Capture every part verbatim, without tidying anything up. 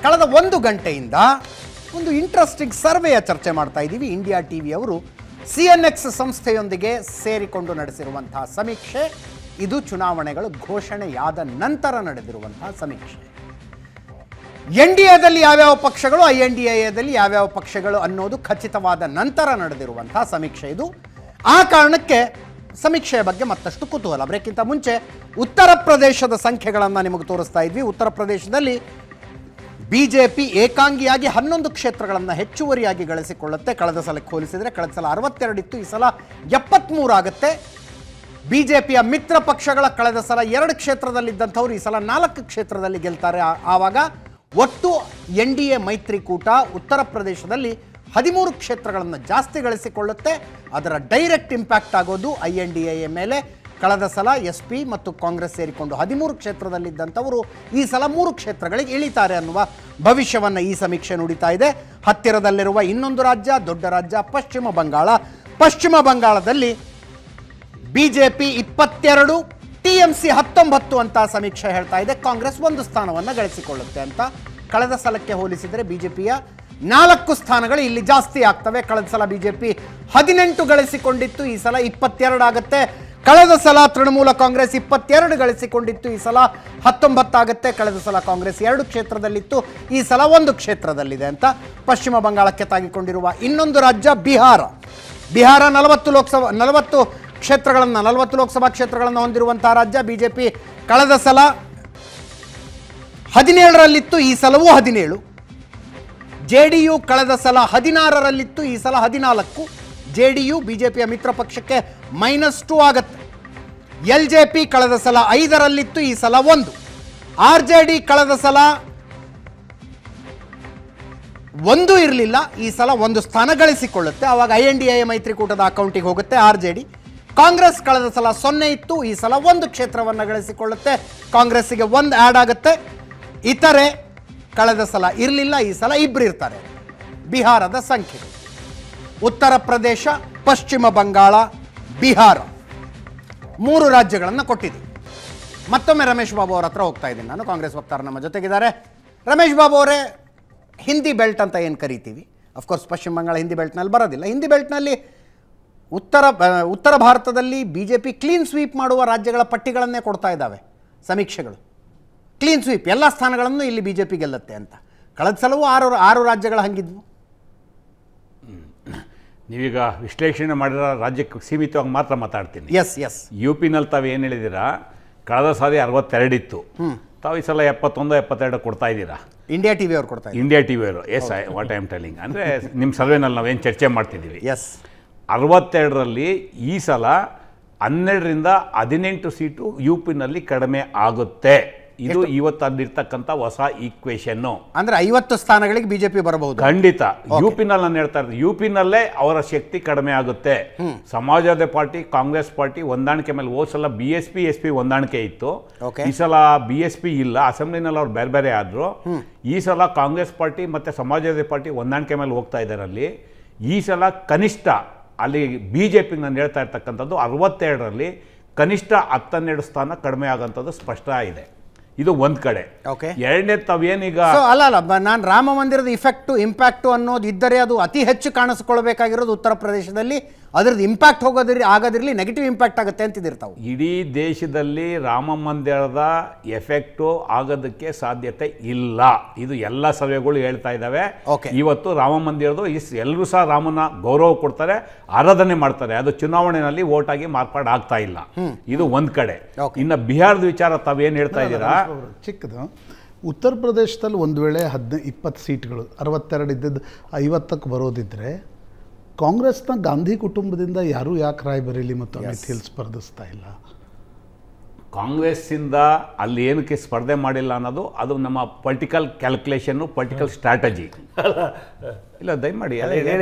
ಕಳೆದ ಒಂದು ಗಂಟೆಯಿಂದ ಒಂದು ಇಂಟ್ರೆಸ್ಟಿಂಗ್ ಸರ್ವೆಯ ಚರ್ಚೆ ಮಾಡ್ತಾ ಇದ್ದೀವಿ. ಇಂಡಿಯಾ ಟಿವಿ ಅವರು ಸಿ ಎನ್ ಎಕ್ಸ್ ಸಂಸ್ಥೆಯೊಂದಿಗೆ ಸೇರಿಕೊಂಡು ನಡೆಸಿರುವಂತಹ ಸಮೀಕ್ಷೆ. ಇದು ಚುನಾವಣೆಗಳು ಘೋಷಣೆಯಾದ ನಂತರ ನಡೆದಿರುವಂತಹ ಸಮೀಕ್ಷೆ. ಎನ್ ಡಿ ಎದಲ್ಲಿ ಯಾವ್ಯಾವ ಪಕ್ಷಗಳು, ಐ ಎನ್ ಡಿ ಎದಲ್ಲಿ ಯಾವ್ಯಾವ ಪಕ್ಷಗಳು ಅನ್ನೋದು ಖಚಿತವಾದ ನಂತರ ನಡೆದಿರುವಂತಹ ಸಮೀಕ್ಷೆ ಇದು. ಆ ಕಾರಣಕ್ಕೆ ಸಮೀಕ್ಷೆಯ ಬಗ್ಗೆ ಮತ್ತಷ್ಟು ಕುತೂಹಲ. ಅದಕ್ಕಿಂತ ಮುಂಚೆ ಉತ್ತರ ಪ್ರದೇಶದ ಸಂಖ್ಯೆಗಳನ್ನು ನಿಮಗೆ ತೋರಿಸ್ತಾ ಇದ್ವಿ. ಉತ್ತರ ಪ್ರದೇಶದಲ್ಲಿ ಬಿಜೆಪಿ ಏಕಾಂಗಿಯಾಗಿ ಹನ್ನೊಂದು ಕ್ಷೇತ್ರಗಳನ್ನು ಹೆಚ್ಚುವರಿಯಾಗಿ ಗಳಿಸಿಕೊಳ್ಳುತ್ತೆ. ಕಳೆದ ಸಲಕ್ಕೆ ಹೋಲಿಸಿದರೆ ಕಳೆದ ಸಲ ಅರವತ್ತೆರಡು ಇತ್ತು, ಈ ಸಲ ಎಪ್ಪತ್ತ್ಮೂರು ಆಗುತ್ತೆ. ಬಿಜೆಪಿಯ ಮಿತ್ರ ಪಕ್ಷಗಳ ಕಳೆದ ಸಲ ಎರಡು ಕ್ಷೇತ್ರದಲ್ಲಿದ್ದಂಥವ್ರು ಈ ಸಲ ನಾಲ್ಕು ಕ್ಷೇತ್ರದಲ್ಲಿ ಗೆಲ್ತಾರೆ. ಆವಾಗ ಒಟ್ಟು ಎನ್ ಡಿ ಎ ಮೈತ್ರಿಕೂಟ ಉತ್ತರ ಪ್ರದೇಶದಲ್ಲಿ ಹದಿಮೂರು ಕ್ಷೇತ್ರಗಳನ್ನು ಜಾಸ್ತಿ ಗಳಿಸಿಕೊಳ್ಳುತ್ತೆ. ಅದರ ಡೈರೆಕ್ಟ್ ಇಂಪ್ಯಾಕ್ಟ್ ಆಗೋದು ಐ ಎನ್ ಡಿ ಎ ಮೇಲೆ. ಕಳೆದ ಸಲ ಎಸ್ ಪಿ ಮತ್ತು ಕಾಂಗ್ರೆಸ್ ಸೇರಿಕೊಂಡು ಹದಿಮೂರು ಕ್ಷೇತ್ರದಲ್ಲಿದ್ದಂಥವರು ಈ ಸಲ ಮೂರು ಕ್ಷೇತ್ರಗಳಿಗೆ ಇಳಿತಾರೆ ಅನ್ನುವ ಭವಿಷ್ಯವನ್ನು ಈ ಸಮೀಕ್ಷೆ ನುಡಿತಾ ಇದೆ. ಹತ್ತಿರದಲ್ಲಿರುವ ಇನ್ನೊಂದು ರಾಜ್ಯ, ದೊಡ್ಡ ರಾಜ್ಯ ಪಶ್ಚಿಮ ಬಂಗಾಳ. ಪಶ್ಚಿಮ ಬಂಗಾಳದಲ್ಲಿ ಬಿಜೆಪಿ ಇಪ್ಪತ್ತೆರಡು, ಟಿ ಎಂ ಸಿ ಹತ್ತೊಂಬತ್ತು ಅಂತ ಸಮೀಕ್ಷೆ ಹೇಳ್ತಾ ಇದೆ. ಕಾಂಗ್ರೆಸ್ ಒಂದು ಸ್ಥಾನವನ್ನು ಗಳಿಸಿಕೊಳ್ಳುತ್ತೆ ಅಂತ. ಕಳೆದ ಸಲಕ್ಕೆ ಹೋಲಿಸಿದರೆ ಬಿಜೆಪಿಯ ನಾಲ್ಕು ಸ್ಥಾನಗಳು ಇಲ್ಲಿ ಜಾಸ್ತಿ ಆಗ್ತವೆ. ಕಳೆದ ಸಲ ಬಿಜೆಪಿ ಹದಿನೆಂಟು ಗಳಿಸಿಕೊಂಡಿತ್ತು, ಈ ಸಲ ಇಪ್ಪತ್ತೆರಡು ಆಗುತ್ತೆ. ಕಳೆದ ಸಲ ತೃಣಮೂಲ ಕಾಂಗ್ರೆಸ್ ಇಪ್ಪತ್ತೆರಡು ಗಳಿಸಿಕೊಂಡಿತ್ತು, ಈ ಸಲ ಹತ್ತೊಂಬತ್ತಾಗುತ್ತೆ. ಕಳೆದ ಸಲ ಕಾಂಗ್ರೆಸ್ ಎರಡು ಕ್ಷೇತ್ರದಲ್ಲಿತ್ತು, ಈ ಸಲ ಒಂದು ಕ್ಷೇತ್ರದಲ್ಲಿದೆ ಅಂತ. ಪಶ್ಚಿಮ ಬಂಗಾಳಕ್ಕೆ ತಾಗಿಕೊಂಡಿರುವ ಇನ್ನೊಂದು ರಾಜ್ಯ ಬಿಹಾರ. ಬಿಹಾರ ನಲವತ್ತು ಲೋಕಸಭಾ ನಲವತ್ತು ಕ್ಷೇತ್ರಗಳನ್ನು ನಲವತ್ತು ಲೋಕಸಭಾ ಕ್ಷೇತ್ರಗಳನ್ನು ಹೊಂದಿರುವಂತಹ ರಾಜ್ಯ. ಬಿಜೆಪಿ ಕಳೆದ ಸಲ ಹದಿನೇಳರಲ್ಲಿತ್ತು, ಈ ಸಲವೂ ಹದಿನೇಳು. ಜೆ ಡಿ ಯು ಕಳೆದ ಸಲ ಹದಿನಾರರಲ್ಲಿತ್ತು, ಈ ಸಲ ಹದಿನಾಲ್ಕು. ಜೆ ಡಿ ಯು ಬಿಜೆಪಿಯ ಮಿತ್ರ ಪಕ್ಷಕ್ಕೆ ಮೈನಸ್ ಟು ಆಗುತ್ತೆ. ಎಲ್ ಜೆ ಪಿ ಕಳೆದ ಸಲ ಐದರಲ್ಲಿತ್ತು, ಈ ಸಲ ಒಂದು. ಆರ್ ಜೆ ಡಿ ಕಳೆದ ಸಲ ಒಂದು ಇರಲಿಲ್ಲ, ಈ ಸಲ ಒಂದು ಸ್ಥಾನ ಗಳಿಸಿಕೊಳ್ಳುತ್ತೆ. ಆವಾಗ ಐ ಎನ್ ಡಿ ಎ ಮೈತ್ರಿಕೂಟದ ಅಕೌಂಟಿಗೆ ಹೋಗುತ್ತೆ ಆರ್ ಜೆ ಡಿ. ಕಾಂಗ್ರೆಸ್ ಕಳೆದ ಸಲ ಸೊನ್ನೆ ಇತ್ತು, ಈ ಸಲ ಒಂದು ಕ್ಷೇತ್ರವನ್ನು ಗಳಿಸಿಕೊಳ್ಳುತ್ತೆ. ಕಾಂಗ್ರೆಸ್ಸಿಗೆ ಒಂದು ಆ್ಯಡ್ ಆಗುತ್ತೆ. ಇತರೆ ಕಳೆದ ಸಲ ಇರಲಿಲ್ಲ, ಈ ಸಲ ಇಬ್ಬರು ಇರ್ತಾರೆ. ಬಿಹಾರದ ಸಂಖ್ಯೆ ಉತ್ತರ ಪ್ರದೇಶ, ಪಶ್ಚಿಮ ಬಂಗಾಳ, ಬಿಹಾರ ಮೂರು ರಾಜ್ಯಗಳನ್ನು ಕೊಟ್ಟಿದೆ. ಮತ್ತೊಮ್ಮೆ ರಮೇಶ್ ಬಾಬು ಅವರ ಹತ್ರ ಹೋಗ್ತಾ ಇದ್ದೀನಿ ನಾನು. ಕಾಂಗ್ರೆಸ್ ವಕ್ತಾರ ನಮ್ಮ ಜೊತೆಗಿದ್ದಾರೆ. ರಮೇಶ್ ಬಾಬು ಅವರೇ, ಹಿಂದಿ ಬೆಲ್ಟ್ ಅಂತ ಏನು ಕರಿತೀವಿ, ಅಫ್ಕೋರ್ಸ್ ಪಶ್ಚಿಮ ಬಂಗಾಳ ಹಿಂದಿ ಬೆಲ್ಟ್ನಲ್ಲಿ ಬರೋದಿಲ್ಲ. ಹಿಂದಿ ಬೆಲ್ಟ್ನಲ್ಲಿ ಉತ್ತರ ಉತ್ತರ ಭಾರತದಲ್ಲಿ B J P clean sweep ಮಾಡುವ ರಾಜ್ಯಗಳ ಪಟ್ಟಿಗಳನ್ನೇ ಕೊಡ್ತಾ ಇದ್ದಾವೆ ಸಮೀಕ್ಷೆಗಳು. ಕ್ಲೀನ್ ಸ್ವೀಪ್ ಎಲ್ಲ ಸ್ಥಾನಗಳನ್ನು ಇಲ್ಲಿ ಬಿ ಜೆ ಪಿ ಗೆಲ್ಲುತ್ತೆ ಅಂತ. ಕಳೆದ ಸಲವೂ ಆರು ಆರು ರಾಜ್ಯಗಳು ಹಂಗಿದ್ವು. ನೀವೀಗ ವಿಶ್ಲೇಷಣೆ ಮಾಡಿರೋ ರಾಜ್ಯಕ್ಕೆ ಸೀಮಿತವಾಗಿ ಮಾತ್ರ ಮಾತಾಡ್ತೀನಿ. ಎಸ್ ಎಸ್ ಯು ಪಿನಲ್ಲಿ ತಾವು ಏನು ಹೇಳಿದ್ದೀರಾ, ಕಳೆದ ಸಾರಿ ಅರವತ್ತೆರಡು ಇತ್ತು, ತಾವು ಈ ಸಲ ಎಪ್ಪತ್ತೊಂದು ಎಪ್ಪತ್ತೆರಡು ಕೊಡ್ತಾ ಇದ್ದೀರಾ. ಇಂಡಿಯಾ ಟಿ ವಿ ಅವ್ರು ಕೊಡ್ತಾ ಇದ್ದಾರೆ. ಇಂಡಿಯಾ ಟಿ ವಿ ಅವರು as I what I am telling ಅಂದರೆ ನಿಮ್ಮ ಸರ್ವೆನಲ್ಲಿ ನಾವೇನು ಚರ್ಚೆ ಮಾಡ್ತಿದ್ದೀವಿ. ಎಸ್ ಅರವತ್ತೆರಡರಲ್ಲಿ ಈ ಸಲ ಹನ್ನೆರಡರಿಂದ ಹದಿನೆಂಟು ಸೀಟು ಯು ಪಿನಲ್ಲಿ ಕಡಿಮೆ ಆಗುತ್ತೆ. ಇದು ಇವತ್ತು ಅಲ್ಲಿರ್ತಕ್ಕಂಥ ಹೊಸ ಈಕ್ವೇಷನ್ನು. ಅಂದ್ರೆ ಐವತ್ತು ಸ್ಥಾನಗಳಿಗೆ ಬಿಜೆಪಿ ಬರಬಹುದು ಖಂಡಿತ. ಯು ಪಿನಲ್ಲಿ ನಾನು ಹೇಳ್ತಾ ಇರೋದು, ಯು ಪಿನಲ್ಲೇ ಅವರ ಶಕ್ತಿ ಕಡಿಮೆ ಆಗುತ್ತೆ. ಸಮಾಜವಾದಿ ಪಾರ್ಟಿ ಕಾಂಗ್ರೆಸ್ ಪಾರ್ಟಿ ಹೊಂದಾಣಿಕೆ ಮೇಲೆ ಹೋದ ಸಲ B S P S P ಹೊಂದಾಣಿಕೆ ಇತ್ತು, ಈ ಸಲ ಬಿ ಎಸ್ ಪಿ ಇಲ್ಲ. ಅಸೆಂಬ್ಲಿನಲ್ಲಿ ಅವ್ರು ಬೇರೆ ಬೇರೆ ಆದ್ರು. ಈ ಸಲ ಕಾಂಗ್ರೆಸ್ ಪಾರ್ಟಿ ಮತ್ತೆ ಸಮಾಜವಾದಿ ಪಾರ್ಟಿ ಹೊಂದಾಣಿಕೆ ಮೇಲೆ ಹೋಗ್ತಾ ಇದ್ದಾರೆ. ಅಲ್ಲಿ ಈ ಸಲ ಕನಿಷ್ಠ ಅಲ್ಲಿ ಬಿ ಜೆ ಪಿಗೆ ನಾನು ಹೇಳ್ತಾ ಇರ್ತಕ್ಕಂಥದ್ದು ಅರವತ್ತೆರಡರಲ್ಲಿ ಕನಿಷ್ಠ ಹತ್ತನ್ನೆರಡು ಸ್ಥಾನ ಕಡಿಮೆ ಆಗೋಂಥದ್ದು ಸ್ಪಷ್ಟ ಇದೆ. ಇದು ಒಂದು ಕಡೆ. ಎರಡನೇ ತಾವೇನೀಗ ಅಲ್ಲ ಅಲ್ಲ ನಾನು ರಾಮ ಮಂದಿರದ ಇಫೆಕ್ಟು ಇಂಪ್ಯಾಕ್ಟು ಅನ್ನೋದು ಇದ್ದರೆ ಅದು ಅತಿ ಹೆಚ್ಚು ಕಾಣಿಸ್ಕೊಳ್ಬೇಕಾಗಿರೋದು ಉತ್ತರ ಪ್ರದೇಶದಲ್ಲಿ. ಅದ್ರದ್ದು ಇಂಪ್ಯಾಕ್ಟ್ ಹೋಗೋದಿರಲಿ ಆಗೋದಿರಲಿ ನೆಗೆಟಿವ್ ಇಂಪ್ಯಾಕ್ಟ್ ಆಗುತ್ತೆ ಅಂತಿದಿರ್ತಾವೆ. ಇಡೀ ದೇಶದಲ್ಲಿ ರಾಮ ಮಂದಿರದ ಎಫೆಕ್ಟು ಆಗೋದಕ್ಕೆ ಸಾಧ್ಯತೆ ಇಲ್ಲ. ಇದು ಎಲ್ಲ ಸರ್ವೆಗಳು ಹೇಳ್ತಾ ಇದ್ದಾವೆ. ಇವತ್ತು ರಾಮ ಮಂದಿರದು ಎಲ್ಲರೂ ಸಹ ರಾಮನ ಗೌರವ ಕೊಡ್ತಾರೆ, ಆರಾಧನೆ ಮಾಡ್ತಾರೆ. ಅದು ಚುನಾವಣೆಯಲ್ಲಿ ವೋಟ್ ಆಗಿ ಮಾರ್ಪಾಡು ಆಗ್ತಾ ಇಲ್ಲ. ಇದು ಒಂದ್ ಕಡೆ. ಇನ್ನು ಬಿಹಾರದ ವಿಚಾರ ತಾವೇನು ಹೇಳ್ತಾ ಇದ್ದೀರಾ, ಚಿಕ್ಕದು ಉತ್ತರ ಪ್ರದೇಶದಲ್ಲಿ ಒಂದು ವೇಳೆ ಹದಿನೈದು ಇಪ್ಪತ್ತು ಸೀಟ್ಗಳು ಅರವತ್ತೆರಡು ಇದ್ದದ್ದು ಐವತ್ತಕ್ಕೆ ಬರೋದಿದ್ರೆ ಕಾಂಗ್ರೆಸ್ನ ಗಾಂಧಿ ಕುಟುಂಬದಿಂದ ಯಾರೂ ಯಾಕೆ ರಾಯ್ಬರೇಲಿ ಮತ್ತು ಅಮಿತ್ ಹಿಲ್ ಸ್ಪರ್ಧಿಸ್ತಾ ಇಲ್ಲ? ಕಾಂಗ್ರೆಸ್ಸಿಂದ ಅಲ್ಲಿ ಏನಕ್ಕೆ ಸ್ಪರ್ಧೆ ಮಾಡಿಲ್ಲ ಅನ್ನೋದು ಅದು ನಮ್ಮ ಪೊಲಿಟಿಕಲ್ ಕ್ಯಾಲ್ಕುಲೇಷನ್ನು, ಪೊಲಿಟಿಕಲ್ ಸ್ಟ್ರಾಟಜಿ. ಇಲ್ಲ ದಯಮಾಡಿ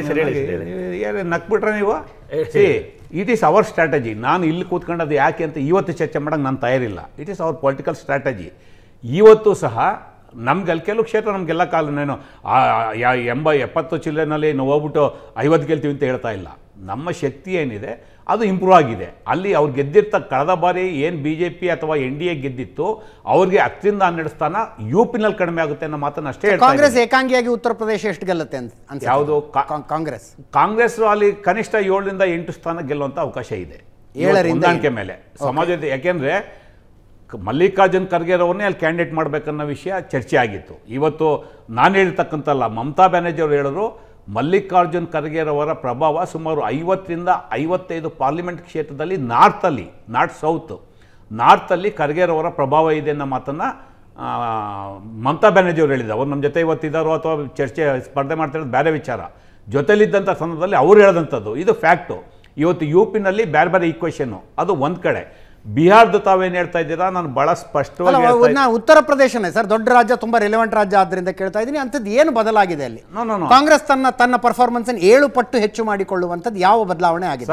ನಕ್ಬಿಟ್ರೆ ನೀವು see it is our strategy. ನಾನು ಇಲ್ಲಿ ಕೂತ್ಕೊಂಡದ್ದು ಯಾಕೆ ಅಂತ ಇವತ್ತು ಚರ್ಚೆ ಮಾಡೋಕ್ಕೆ ನಾನು ತಯಾರಿಲ್ಲ. It is our political strategy. ಇವತ್ತು ಸಹ ನಮ್ಗೆ ಅಲ್ಲಿ ಕೆಲವು ಕ್ಷೇತ್ರ ನಮಗೆಲ್ಲ ಕಾಲನೇನು ಎಂಬ ಎಪ್ಪತ್ತು ಚಿಲ್ಲರೆನಲ್ಲಿ ನಾವು ಹೋಗ್ಬಿಟ್ಟು ಐವತ್ತು ಗೆಲ್ತೀವಿ ಅಂತ ಹೇಳ್ತಾ ಇಲ್ಲ. ನಮ್ಮ ಶಕ್ತಿ ಏನಿದೆ ಅದು ಇಂಪ್ರೂವ್ ಆಗಿದೆ. ಅಲ್ಲಿ ಅವ್ರು ಗೆದ್ದಿರ್ತ ಕಳೆದ ಬಾರಿ ಏನು ಬಿ ಜೆ ಪಿ ಅಥವಾ ಎನ್ ಡಿ ಎ ಗೆದ್ದಿತ್ತು ಅವ್ರಿಗೆ ಹತ್ತರಿಂದ ಹನ್ನೆರಡು ಸ್ಥಾನ ಯು ಪಿನಲ್ಲಿ ಕಡಿಮೆ ಆಗುತ್ತೆ ಅನ್ನೋ ಮಾತನ್ನು ಅಷ್ಟೇ. ಕಾಂಗ್ರೆಸ್ ಏಕಾಂಗಿಯಾಗಿ ಉತ್ತರ ಪ್ರದೇಶ ಎಷ್ಟು ಗೆಲ್ಲುತ್ತೆ ಅಂತ ಯಾವುದು ಕಾಂಗ್ರೆಸ್ ಕಾಂಗ್ರೆಸ್ ಅಲ್ಲಿ ಕನಿಷ್ಠ ಏಳರಿಂದ ಎಂಟು ಸ್ಥಾನ ಗೆಲ್ಲುವಂತ ಅವಕಾಶ ಇದೆ ಹೊಂದಾಣಿಕೆ ಮೇಲೆ ಸಮಾಜದ. ಯಾಕೆಂದ್ರೆ ಮಲ್ಲಿಕಾರ್ಜುನ್ ಖರ್ಗೆರವ್ರನ್ನೇ ಅಲ್ಲಿ ಕ್ಯಾಂಡಿಡೇಟ್ ಮಾಡಬೇಕನ್ನೋ ವಿಷಯ ಚರ್ಚೆ ಆಗಿತ್ತು. ಇವತ್ತು ನಾನು ಹೇಳಿರ್ತಕ್ಕಂಥಲ್ಲ, ಮಮತಾ ಬ್ಯಾನರ್ಜಿ ಅವರು ಹೇಳಿದ್ರು ಮಲ್ಲಿಕಾರ್ಜುನ್ ಖರ್ಗೆರವರ ಪ್ರಭಾವ ಸುಮಾರು ಐವತ್ತರಿಂದ ಐವತ್ತೈದು ಪಾರ್ಲಿಮೆಂಟ್ ಕ್ಷೇತ್ರದಲ್ಲಿ ನಾರ್ತಲ್ಲಿ, ನಾರ್ತ್ ಸೌತ್ ನಾರ್ತಲ್ಲಿ ಖರ್ಗೆರವರ ಪ್ರಭಾವ ಇದೆ ಅನ್ನೋ ಮಾತನ್ನು ಮಮತಾ ಬ್ಯಾನರ್ಜಿ ಅವರು ಹೇಳಿದ್ರು. ಅವ್ರು ನಮ್ಮ ಜೊತೆ ಇವತ್ತಿದ್ದಾರೋ ಅಥವಾ ಚರ್ಚೆ ಸ್ಪರ್ಧೆ ಮಾಡ್ತಿರೋದು ಬೇರೆ ವಿಚಾರ. ಜೊತೆಲಿದ್ದಂಥ ಸಂದರ್ಭದಲ್ಲಿ ಅವ್ರು ಹೇಳಿದಂಥದ್ದು ಇದು ಫ್ಯಾಕ್ಟು. ಇವತ್ತು ಯು ಪಿನಲ್ಲಿ ಬೇರೆ ಬೇರೆ ಈಕ್ವೇಷನ್ನು, ಅದು ಒಂದು ಕಡೆ. ಬಿಹಾರದ ತಾವೇನು ಹೇಳ್ತಾ ಇದ್ದೀರಾ, ನಾನು ಬಹಳ ಸ್ಪಷ್ಟವಾಗಿ ಉತ್ತರ ಪ್ರದೇಶನೇ ಸರ್ ದೊಡ್ಡ ರಾಜ್ಯ, ತುಂಬಾ ರಿಲೆವೆಂಟ್ ರಾಜ್ಯ ಆದ್ರಿಂದ ಕೇಳ್ತಾ ಇದ್ದೀನಿ. ಅಂಥದ್ದು ಏನು ಬದಲಾಗಿದೆ ಅಲ್ಲಿ? ಕಾಂಗ್ರೆಸ್ ತನ್ನ ತನ್ನ ಪರ್ಫಾರ್ಮೆನ್ಸ್ ಅನ್ನು ಏಳು ಪಟ್ಟು ಹೆಚ್ಚು ಮಾಡಿಕೊಳ್ಳುವಂಥದ್ದು ಯಾವ ಬದಲಾವಣೆ ಆಗಿದೆ?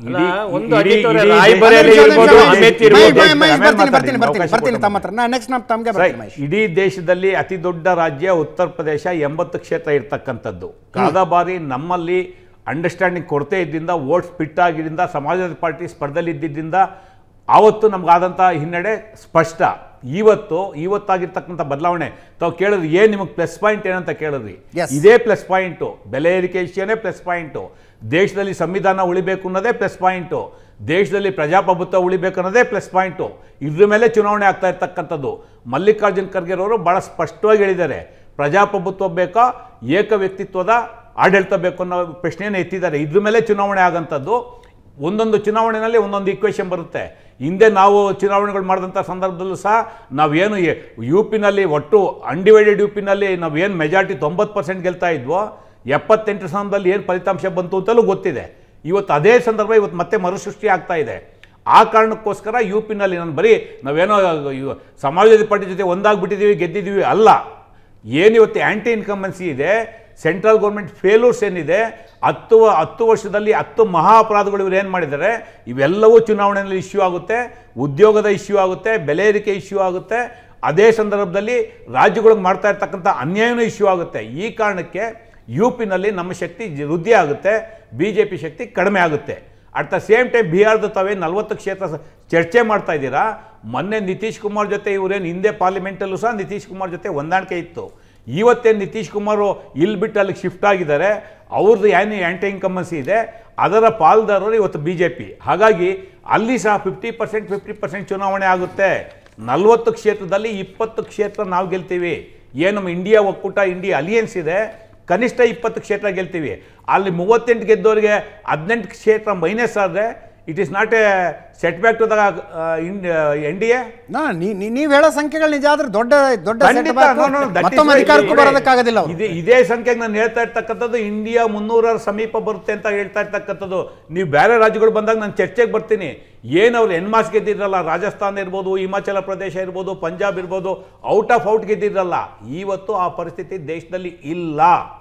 ಇಡೀ ದೇಶದಲ್ಲಿ ಅತಿ ದೊಡ್ಡ ರಾಜ್ಯ ಉತ್ತರ ಪ್ರದೇಶ, ಎಂಬತ್ತು ಕ್ಷೇತ್ರ ಇರ್ತಕ್ಕಂಥದ್ದು. ಕಳೆದ ಬಾರಿ ನಮ್ಮಲ್ಲಿ ಅಂಡರ್ಸ್ಟ್ಯಾಂಡಿಂಗ್ ಕೊರತೆ ಇದ್ದಿಂದ, ವೋಟ್ ಸ್ಪಿಟ್ ಆಗಿದ್ದರಿಂದ, ಸಮಾಜವಾದಿ ಪಾರ್ಟಿ ಸ್ಪರ್ಧೆಯಲ್ಲಿ ಇದ್ದಿದ್ದರಿಂದ ಆವತ್ತು ನಮಗಾದಂಥ ಹಿನ್ನಡೆ ಸ್ಪಷ್ಟ. ಇವತ್ತು ಇವತ್ತಾಗಿರ್ತಕ್ಕಂಥ ಬದಲಾವಣೆ ತಾವು ಕೇಳಿದ್ರಿ, ಏನು ನಿಮಗೆ ಪ್ಲಸ್ ಪಾಯಿಂಟ್ ಏನಂತ ಕೇಳಿದ್ರಿ, ಇದೇ ಪ್ಲಸ್ ಪಾಯಿಂಟು. ಬೆಲೆ ಏರಿಕೆ ವಿಷಯನೇ ಪ್ಲಸ್ ಪಾಯಿಂಟು, ದೇಶದಲ್ಲಿ ಸಂವಿಧಾನ ಉಳಿಬೇಕು ಅನ್ನೋದೇ ಪ್ಲಸ್ ಪಾಯಿಂಟು, ದೇಶದಲ್ಲಿ ಪ್ರಜಾಪ್ರಭುತ್ವ ಉಳಿಬೇಕು ಅನ್ನೋದೇ ಪ್ಲಸ್ ಪಾಯಿಂಟು. ಇದ್ರ ಮೇಲೆ ಚುನಾವಣೆ ಆಗ್ತಾ ಇರ್ತಕ್ಕಂಥದ್ದು. ಮಲ್ಲಿಕಾರ್ಜುನ್ ಖರ್ಗೆರವರು ಭಾಳ ಸ್ಪಷ್ಟವಾಗಿ ಹೇಳಿದ್ದಾರೆ, ಪ್ರಜಾಪ್ರಭುತ್ವ ಬೇಕಾ ಏಕ ವ್ಯಕ್ತಿತ್ವದ ಆಡಳಿತ ಬೇಕು ಅನ್ನೋ ಪ್ರಶ್ನೆಯನ್ನು ಎತ್ತಿದ್ದಾರೆ. ಇದ್ರ ಮೇಲೆ ಚುನಾವಣೆ ಆಗೋಂಥದ್ದು. ಒಂದೊಂದು ಚುನಾವಣೆಯಲ್ಲಿ ಒಂದೊಂದು ಈಕ್ವೇಷನ್ ಬರುತ್ತೆ. ಹಿಂದೆ ನಾವು ಚುನಾವಣೆಗಳು ಮಾಡಿದಂಥ ಸಂದರ್ಭದಲ್ಲೂ ಸಹ ನಾವೇನು ಯು ಪಿನಲ್ಲಿ ಒಟ್ಟು ಅನ್ಡಿವೈಡೆಡ್ ಯು ಪಿನಲ್ಲಿ ನಾವೇನು ಮೆಜಾರಿಟಿ ತೊಂಬತ್ತು ಪರ್ಸೆಂಟ್ ಗೆಲ್ತಾ ಇದ್ವೋ, ಎಪ್ಪತ್ತೆಂಟು ಸ್ಥಾನದಲ್ಲಿ ಏನು ಫಲಿತಾಂಶ ಬಂತು ಅಂತಲೂ ಗೊತ್ತಿದೆ. ಇವತ್ತು ಅದೇ ಸಂದರ್ಭ ಇವತ್ತು ಮತ್ತೆ ಮರುಸೃಷ್ಟಿ ಆಗ್ತಾ ಇದೆ. ಆ ಕಾರಣಕ್ಕೋಸ್ಕರ ಯು ಪಿನಲ್ಲಿ ನಾನು ಬರೀ ನಾವೇನೋ ಸಮಾಜವಾದಿ ಪಾರ್ಟಿ ಜೊತೆ ಒಂದಾಗ್ಬಿಟ್ಟಿದ್ದೀವಿ ಗೆದ್ದಿದ್ದೀವಿ ಅಲ್ಲ. ಏನಿವತ್ತು ಆ್ಯಂಟಿ ಇನ್ಕಂಬೆನ್ಸಿ ಇದೆ, ಸೆಂಟ್ರಲ್ ಗೌರ್ಮೆಂಟ್ ಫೇಲ್ಯೂರ್ಸ್ ಏನಿದೆ, ಹತ್ತು ಹತ್ತು ವರ್ಷದಲ್ಲಿ ಹತ್ತು ಮಹಾ ಅಪರಾಧಗಳು ಇವರು ಏನು ಮಾಡಿದ್ದಾರೆ, ಇವೆಲ್ಲವೂ ಚುನಾವಣೆಯಲ್ಲಿ ಇಶ್ಯೂ ಆಗುತ್ತೆ. ಉದ್ಯೋಗದ ಇಶ್ಯೂ ಆಗುತ್ತೆ, ಬೆಲೆ ಏರಿಕೆ ಇಶ್ಯೂ ಆಗುತ್ತೆ, ಅದೇ ಸಂದರ್ಭದಲ್ಲಿ ರಾಜ್ಯಗಳಿಗೆ ಮಾಡ್ತಾ ಇರ್ತಕ್ಕಂಥ ಅನ್ಯಾಯನೂ ಇಶ್ಯೂ ಆಗುತ್ತೆ. ಈ ಕಾರಣಕ್ಕೆ ಯು ಪಿನಲ್ಲಿ ನಮ್ಮ ಶಕ್ತಿ ವೃದ್ಧಿ ಆಗುತ್ತೆ, ಬಿ ಜೆ ಪಿ ಶಕ್ತಿ ಕಡಿಮೆ ಆಗುತ್ತೆ. ಅಟ್ ದ ಸೇಮ್ ಟೈಮ್ ಬಿಹಾರದ ತಾವೇ ನಲವತ್ತು ಕ್ಷೇತ್ರ ಚರ್ಚೆ ಮಾಡ್ತಾ ಇದ್ದೀರಾ. ಮೊನ್ನೆ ನಿತೀಶ್ ಕುಮಾರ್ ಜೊತೆ ಇವರೇನು ಹಿಂದೆ ಪಾರ್ಲಿಮೆಂಟಲ್ಲೂ ಸಹ ನಿತೀಶ್ ಕುಮಾರ್ ಜೊತೆ ಹೊಂದಾಣಿಕೆ ಇತ್ತು. ಇವತ್ತೇನು ನಿತೀಶ್ ಕುಮಾರ್ ಇಲ್ಲಿ ಬಿಟ್ಟು ಅಲ್ಲಿಗೆ ಶಿಫ್ಟ್ ಆಗಿದ್ದಾರೆ, ಅವ್ರದ್ದು ಏನು ಆ್ಯಂಟಿ ಇನ್ಕಂಬೆನ್ಸಿ ಇದೆ ಅದರ ಪಾಲ್ದಾರರು ಇವತ್ತು ಬಿ ಜೆ ಪಿ. ಹಾಗಾಗಿ ಅಲ್ಲಿ ಸಹ ಫಿಫ್ಟಿ ಪರ್ಸೆಂಟ್ ಫಿಫ್ಟಿ ಪರ್ಸೆಂಟ್ ಚುನಾವಣೆ ಆಗುತ್ತೆ. ನಲ್ವತ್ತು ಕ್ಷೇತ್ರದಲ್ಲಿ ಇಪ್ಪತ್ತು ಕ್ಷೇತ್ರ ನಾವು ಗೆಲ್ತೀವಿ. ಏನು ನಮ್ಮ ಇಂಡಿಯಾ ಒಕ್ಕೂಟ, ಇಂಡಿಯಾ ಅಲಿಯನ್ಸ್ ಇದೆ, ಕನಿಷ್ಠ ಇಪ್ಪತ್ತು ಕ್ಷೇತ್ರ ಗೆಲ್ತೀವಿ. ಅಲ್ಲಿ ಮೂವತ್ತೆಂಟು ಗೆದ್ದವರಿಗೆ ಹದಿನೆಂಟು ಕ್ಷೇತ್ರ ಮೈನಸ್ ಆದರೆ it is not a setback to the N D A. ನೀವು ಹೇಳೋ ಸಂಖ್ಯೆಗಳು ನಿಜ ಆದ್ರೆ ದೊಡ್ಡ ದೊಡ್ಡ ಅಧಿಕಾರಕ್ಕೂ ಬರೋದಕ್ಕಾಗೋದಿಲ್ಲ. ಇದೇ ಇದೇ ಸಂಖ್ಯೆಗೆ ನಾನು ಹೇಳ್ತಾ ಇರ್ತಕ್ಕಂಥದ್ದು ಇಂಡಿಯಾ ಮುನ್ನೂರರ ಸಮೀಪ ಬರುತ್ತೆ ಅಂತ ಹೇಳ್ತಾ ಇರ್ತಕ್ಕಂಥದ್ದು. ನೀವು ಬೇರೆ ರಾಜ್ಯಗಳು ಬಂದಾಗ ನಾನು ಚರ್ಚೆಗೆ ಬರ್ತೀನಿ. ಏನು ಅವ್ರು ಎನ್ಮಾಸ್ ಗೆದ್ದಿದ್ರಲ್ಲ, ರಾಜಸ್ಥಾನ ಇರ್ಬೋದು, ಹಿಮಾಚಲ ಪ್ರದೇಶ ಇರ್ಬೋದು, ಪಂಜಾಬ್ ಇರ್ಬೋದು, ಔಟ್ ಆಫ್ ಔಟ್ ಗೆದ್ದಿದ್ರಲ್ಲ, ಇವತ್ತು ಆ ಪರಿಸ್ಥಿತಿ ದೇಶದಲ್ಲಿ ಇಲ್ಲ.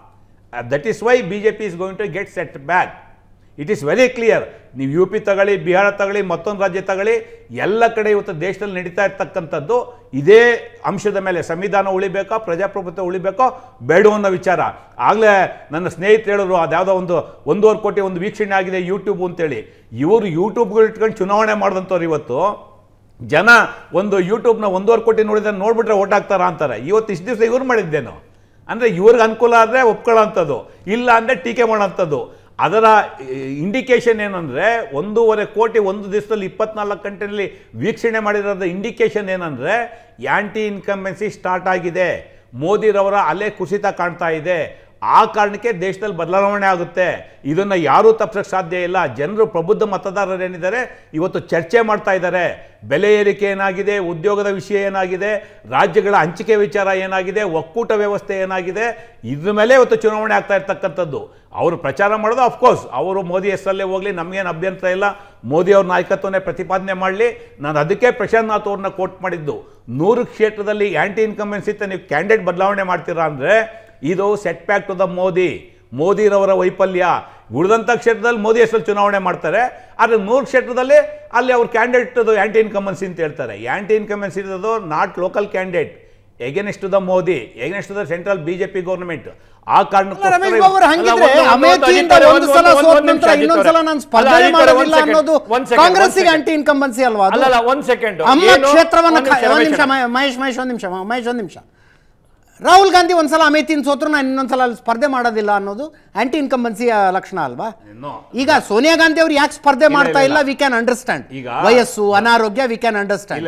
That is why B J P is going to get setback. It is very clear. ನೀವು ಯು ಪಿ ತಗೊಳ್ಳಿ, ಬಿಹಾರ ತಗೊಳ್ಳಿ, ಮತ್ತೊಂದು ರಾಜ್ಯ ತಗೊಳ್ಳಿ, ಎಲ್ಲ ಕಡೆ ಇವತ್ತು ದೇಶದಲ್ಲಿ ನಡೀತಾ ಇರ್ತಕ್ಕಂಥದ್ದು ಇದೇ ಅಂಶದ ಮೇಲೆ. ಸಂವಿಧಾನ ಉಳಿಬೇಕಾ, ಪ್ರಜಾಪ್ರಭುತ್ವ ಉಳಿಬೇಕೋ ಬೇಡ ಅನ್ನೋ ವಿಚಾರ. ಆಗಲೇ ನನ್ನ ಸ್ನೇಹಿತರು ಹೇಳಿದ್ರು, ಅದ್ಯಾವುದೋ ಒಂದು ಒಂದೂವರೆ ಕೋಟಿ ಒಂದು ವೀಕ್ಷಣೆ ಆಗಿದೆ ಯೂಟ್ಯೂಬ್ ಅಂತೇಳಿ. ಇವರು ಯೂಟ್ಯೂಬ್ಗಳು ಇಟ್ಕೊಂಡು ಚುನಾವಣೆ ಮಾಡಿದಂಥವ್ರು ಇವತ್ತು ಜನ ಒಂದು ಯೂಟ್ಯೂಬ್ನ ಒಂದೂವರೆ ಕೋಟಿ ನೋಡಿದ್ರೆ ನೋಡ್ಬಿಟ್ರೆ ಓಟ್ ಹಾಕ್ತಾರಾ ಅಂತಾರೆ. ಇವತ್ತು ಇಷ್ಟು ದಿವಸ ಇವ್ರು ಮಾಡಿದ್ದೇನು ಅಂದರೆ ಇವ್ರಿಗೆ ಅನುಕೂಲ ಆದರೆ ಒಪ್ಕೊಳ್ಳೋ ಅಂಥದ್ದು, ಇಲ್ಲ ಅಂದರೆ ಟೀಕೆ ಮಾಡೋಂಥದ್ದು. ಅದರ ಇಂಡಿಕೇಶನ್ ಏನಂದರೆ ಒಂದೂವರೆ ಕೋಟಿ ಒಂದು ದಿವಸದಲ್ಲಿ ಇಪ್ಪತ್ನಾಲ್ಕು ಗಂಟೆಯಲ್ಲಿ ವೀಕ್ಷಣೆ ಮಾಡಿರೋದ ಇಂಡಿಕೇಶನ್ ಏನಂದರೆ ಆ್ಯಂಟಿ ಇನ್ಕಂಬೆನ್ಸಿ ಸ್ಟಾರ್ಟ್ ಆಗಿದೆ. ಮೋದಿರವರ ಅಲೆ ಕುಸಿತ ಕಾಣ್ತಾ ಇದೆ. ಆ ಕಾರಣಕ್ಕೆ ದೇಶದಲ್ಲಿ ಬದಲಾವಣೆ ಆಗುತ್ತೆ. ಇದನ್ನು ಯಾರೂ ತಪ್ಪಿಸೋಕ್ಕೆ ಸಾಧ್ಯ ಇಲ್ಲ. ಜನರು, ಪ್ರಬುದ್ಧ ಮತದಾರರು ಏನಿದ್ದಾರೆ ಇವತ್ತು ಚರ್ಚೆ ಮಾಡ್ತಾ ಇದ್ದಾರೆ. ಬೆಲೆ ಏರಿಕೆ ಏನಾಗಿದೆ, ಉದ್ಯೋಗದ ವಿಷಯ ಏನಾಗಿದೆ, ರಾಜ್ಯಗಳ ಹಂಚಿಕೆ ವಿಚಾರ ಏನಾಗಿದೆ, ಒಕ್ಕೂಟ ವ್ಯವಸ್ಥೆ ಏನಾಗಿದೆ, ಇದ್ರ ಮೇಲೆ ಇವತ್ತು ಚುನಾವಣೆ ಆಗ್ತಾ ಇರ್ತಕ್ಕಂಥದ್ದು. ಅವರು ಪ್ರಚಾರ ಮಾಡೋದು ಅಫ್ಕೋರ್ಸ್ ಅವರು ಮೋದಿ ಹೆಸರಲ್ಲೇ ಹೋಗಲಿ, ನಮಗೇನು ಅಭ್ಯಂತರ ಇಲ್ಲ. ಮೋದಿ ಅವ್ರ ನಾಯಕತ್ವನೇ ಪ್ರತಿಪಾದನೆ ಮಾಡಲಿ. ನಾನು ಅದಕ್ಕೆ ಪ್ರಶಾಂತ್ ನಾಥ್ ಅವ್ರನ್ನ ಕೋಟ್ ಮಾಡಿದ್ದು. ನೂರು ಕ್ಷೇತ್ರದಲ್ಲಿ ಆ್ಯಂಟಿ ಇನ್ಕಂಬೆನ್ಸಿ ಇತ್ತು, ನೀವು ಕ್ಯಾಂಡಿಡೇಟ್ ಬದಲಾವಣೆ ಮಾಡ್ತೀರಾ ಅಂದರೆ ಇದು setback to the Modi, ಮೋದಿರವರ ವೈಫಲ್ಯ. ಉಳಿದಂಥ ಕ್ಷೇತ್ರದಲ್ಲಿ ಮೋದಿ ಹೆಸರಲ್ಲಿ ಚುನಾವಣೆ ಮಾಡ್ತಾರೆ, ಆದರೆ ನೂರು ಕ್ಷೇತ್ರದಲ್ಲಿ ಅಲ್ಲಿ ಅವ್ರ ಕ್ಯಾಂಡಿಡೇಟ್ ಅದು ಆ್ಯಂಟಿ ಇನ್ಕಂಬೆನ್ಸಿ ಅಂತ ಹೇಳ್ತಾರೆ. ಆ್ಯಂಟಿ ಇನ್ಕಂಬೆನ್ಸಿ ಇರೋದು not local candidate, against the Modi, against the central BJP government. ಆ ಕಾರಣಕ್ಕೆ ರಮೇಶ್ ಬಾಬು ಅವರು ಹಂಗಿದ್ರೆ ಅಮೇಥಿಯಿಂದ ಒಂದು ಸಲ ಸೋತ ನಂತರ ಇನ್ನೊಂದು ಸಲ ನಾನು ಸ್ಪರ್ಧೆ ಮಾಡೋದಿಲ್ಲ ಅನ್ನೋದು ಕಾಂಗ್ರೆಸ್ಸಿಗೆ ಆಂಟಿ ಇನ್ಕಂಬನ್ಸಿ ಅಲ್ವಾ? ಅಲ್ಲ ಒಂದ್ ಸೆಕೆಂಡ್ ಅಮ್ಮ ಕ್ಷೇತ್ರವನ್ನ ಒಂದ್ ನಿಮಿಷ ಮಹೇಶ್ ಮಹೇಶ್ ಒಂದ್ ನಿಮಿಷ ಮಹೇಶ್ ಒಂದ್ ನಿಮಿಷ ರಾಹುಲ್ ಗಾಂಧಿ ಒಂದ್ಸಲ ಅಮೇಥಿನ ಸೋತ್ರು ನಾನು ಇನ್ನೊಂದ್ಸಲ ಅಲ್ಲಿ ಸ್ಪರ್ಧೆ ಮಾಡೋದಿಲ್ಲ ಅನ್ನೋದು ಆಂಟಿ ಇನ್ಕಂಬನ್ಸಿಯ ಲಕ್ಷಣ ಅಲ್ವಾ? ಈಗ ಸೋನಿಯಾ ಗಾಂಧಿ ಅವರು ಯಾಕೆ ಸ್ಪರ್ಧೆ ಮಾಡ್ತಾ ಇಲ್ಲ ವಿ ಕ್ಯಾನ್ ಅಂಡರ್ಸ್ಟ್ಯಾಂಡ್. ವಯಸ್ಸು, ಅನಾರೋಗ್ಯ, ವಿ ಕ್ಯಾನ್ ಅಂಡರ್ಸ್ಟ್ಯಾಂಡ್.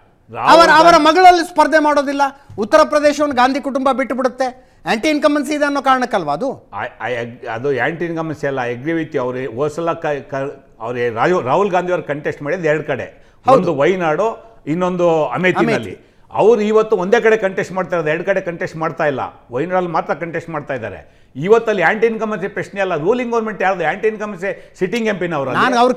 ಅವರ ಅವರ ಮಗಳಲ್ಲಿ ಸ್ಪರ್ಧೆ ಮಾಡೋದಿಲ್ಲ, ಉತ್ತರ ಪ್ರದೇಶವನ್ನು ಗಾಂಧಿ ಕುಟುಂಬ ಬಿಟ್ಟು ಬಿಡುತ್ತೆ, ಆಂಟಿ ಇನ್ಕಂಬನ್ಸಿ ಇದೆ ಅನ್ನೋ ಕಾರಣಕ್ಕಲ್ವಾ ಅದು? ಅದು ಆಂಟಿ ಇನ್ಕಂಬನ್ಸಿ ಅಲ್ಲ, ಎಗ್ರಿ ವಿತ್ ಅವ್ರು ಹೋಸಲ ಅವ್ರು ರಾಹುಲ್ ಗಾಂಧಿ ಅವರು ಕಂಟೆಸ್ಟ್ ಮಾಡಿದ್ದು ಎರಡು ಕಡೆ, ಒಂದು ವೈನಾಡು, ಇನ್ನೊಂದು ಅಮೇಥಿನಲ್ಲಿ. ಅವ್ರು ಇವತ್ತು ಒಂದೇ ಕಡೆ ಕಂಟೆಸ್ಟ್ ಮಾಡ್ತಾ ಇರೋದು, ಎರಡು ಕಡೆ ಕಂಟೆಸ್ಟ್ ಮಾಡ್ತಾ ಇಲ್ಲ. ವೈನಾಡಲ್ಲಿ ಮಾತ್ರ ಕಂಟೆಸ್ಟ್ ಮಾಡ್ತಾ ಇದ್ದಾರೆ. ಇವತ್ತಲ್ಲಿ ಆಂಟಿ ಇನ್ಕಂಬನ್ಸಿ ಪ್ರಶ್ನೆ ಅಲ್ಲ, ರೂಲಿಂಗ್ ಗೌರ್ಮೆಂಟ್ ಯಾರ್ದು ಆಂಟಿ ಇನ್ಕಂಬನ್ಸಿ ಸಿಟ್ಟಿಂಗ್ ಎಂ ಪಿನ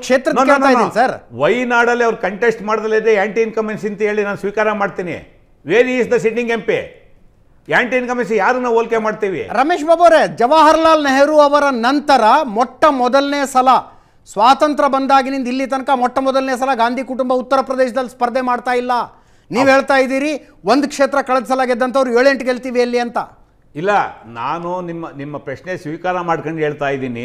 ಅವರು. ವೈನಾಡಲ್ಲಿ ಅವ್ರು ಕಂಟೆಸ್ಟ್ ಮಾಡದಲ್ಲೇ ಆಂಟಿ ಇನ್ಕಂಬನ್ಸಿ ಅಂತ ಹೇಳಿ ನಾನು ಸ್ವೀಕಾರ ಮಾಡ್ತೀನಿ. Where is the sitting M P? Anti incumbency ಯಾರನ್ನ ಹೋಲಿಕೆ ಮಾಡ್ತೀವಿ? ರಮೇಶ್ ಬಾಬು ಅವರೇ, ಜವಾಹರ್ಲಾಲ್ ನೆಹರು ಅವರ ನಂತರ ಮೊಟ್ಟ ಮೊದಲನೇ ಸಲ ಸ್ವಾತಂತ್ರ್ಯ ಬಂದಾಗಿನಿಂದ ಇಲ್ಲಿ ತನಕ ಮೊಟ್ಟ ಮೊದಲನೇ ಸಲ ಗಾಂಧಿ ಕುಟುಂಬ ಉತ್ತರ ಪ್ರದೇಶದಲ್ಲಿ ಸ್ಪರ್ಧೆ ಮಾಡ್ತಾ ಇಲ್ಲ. ನೀವು ಹೇಳ್ತಾ ಇದ್ದೀರಿ ಒಂದು ಕ್ಷೇತ್ರ ಕಳೆದ ಸಲ ಗೆದ್ದಂಥವ್ರು ಏಳೆಂಟು ಗೆಲ್ತೀವಿ ಎಲ್ಲಿ ಅಂತ. ಇಲ್ಲ, ನಾನು ನಿಮ್ಮ ನಿಮ್ಮ ಪ್ರಶ್ನೆ ಸ್ವೀಕಾರ ಮಾಡ್ಕೊಂಡು ಹೇಳ್ತಾ ಇದ್ದೀನಿ.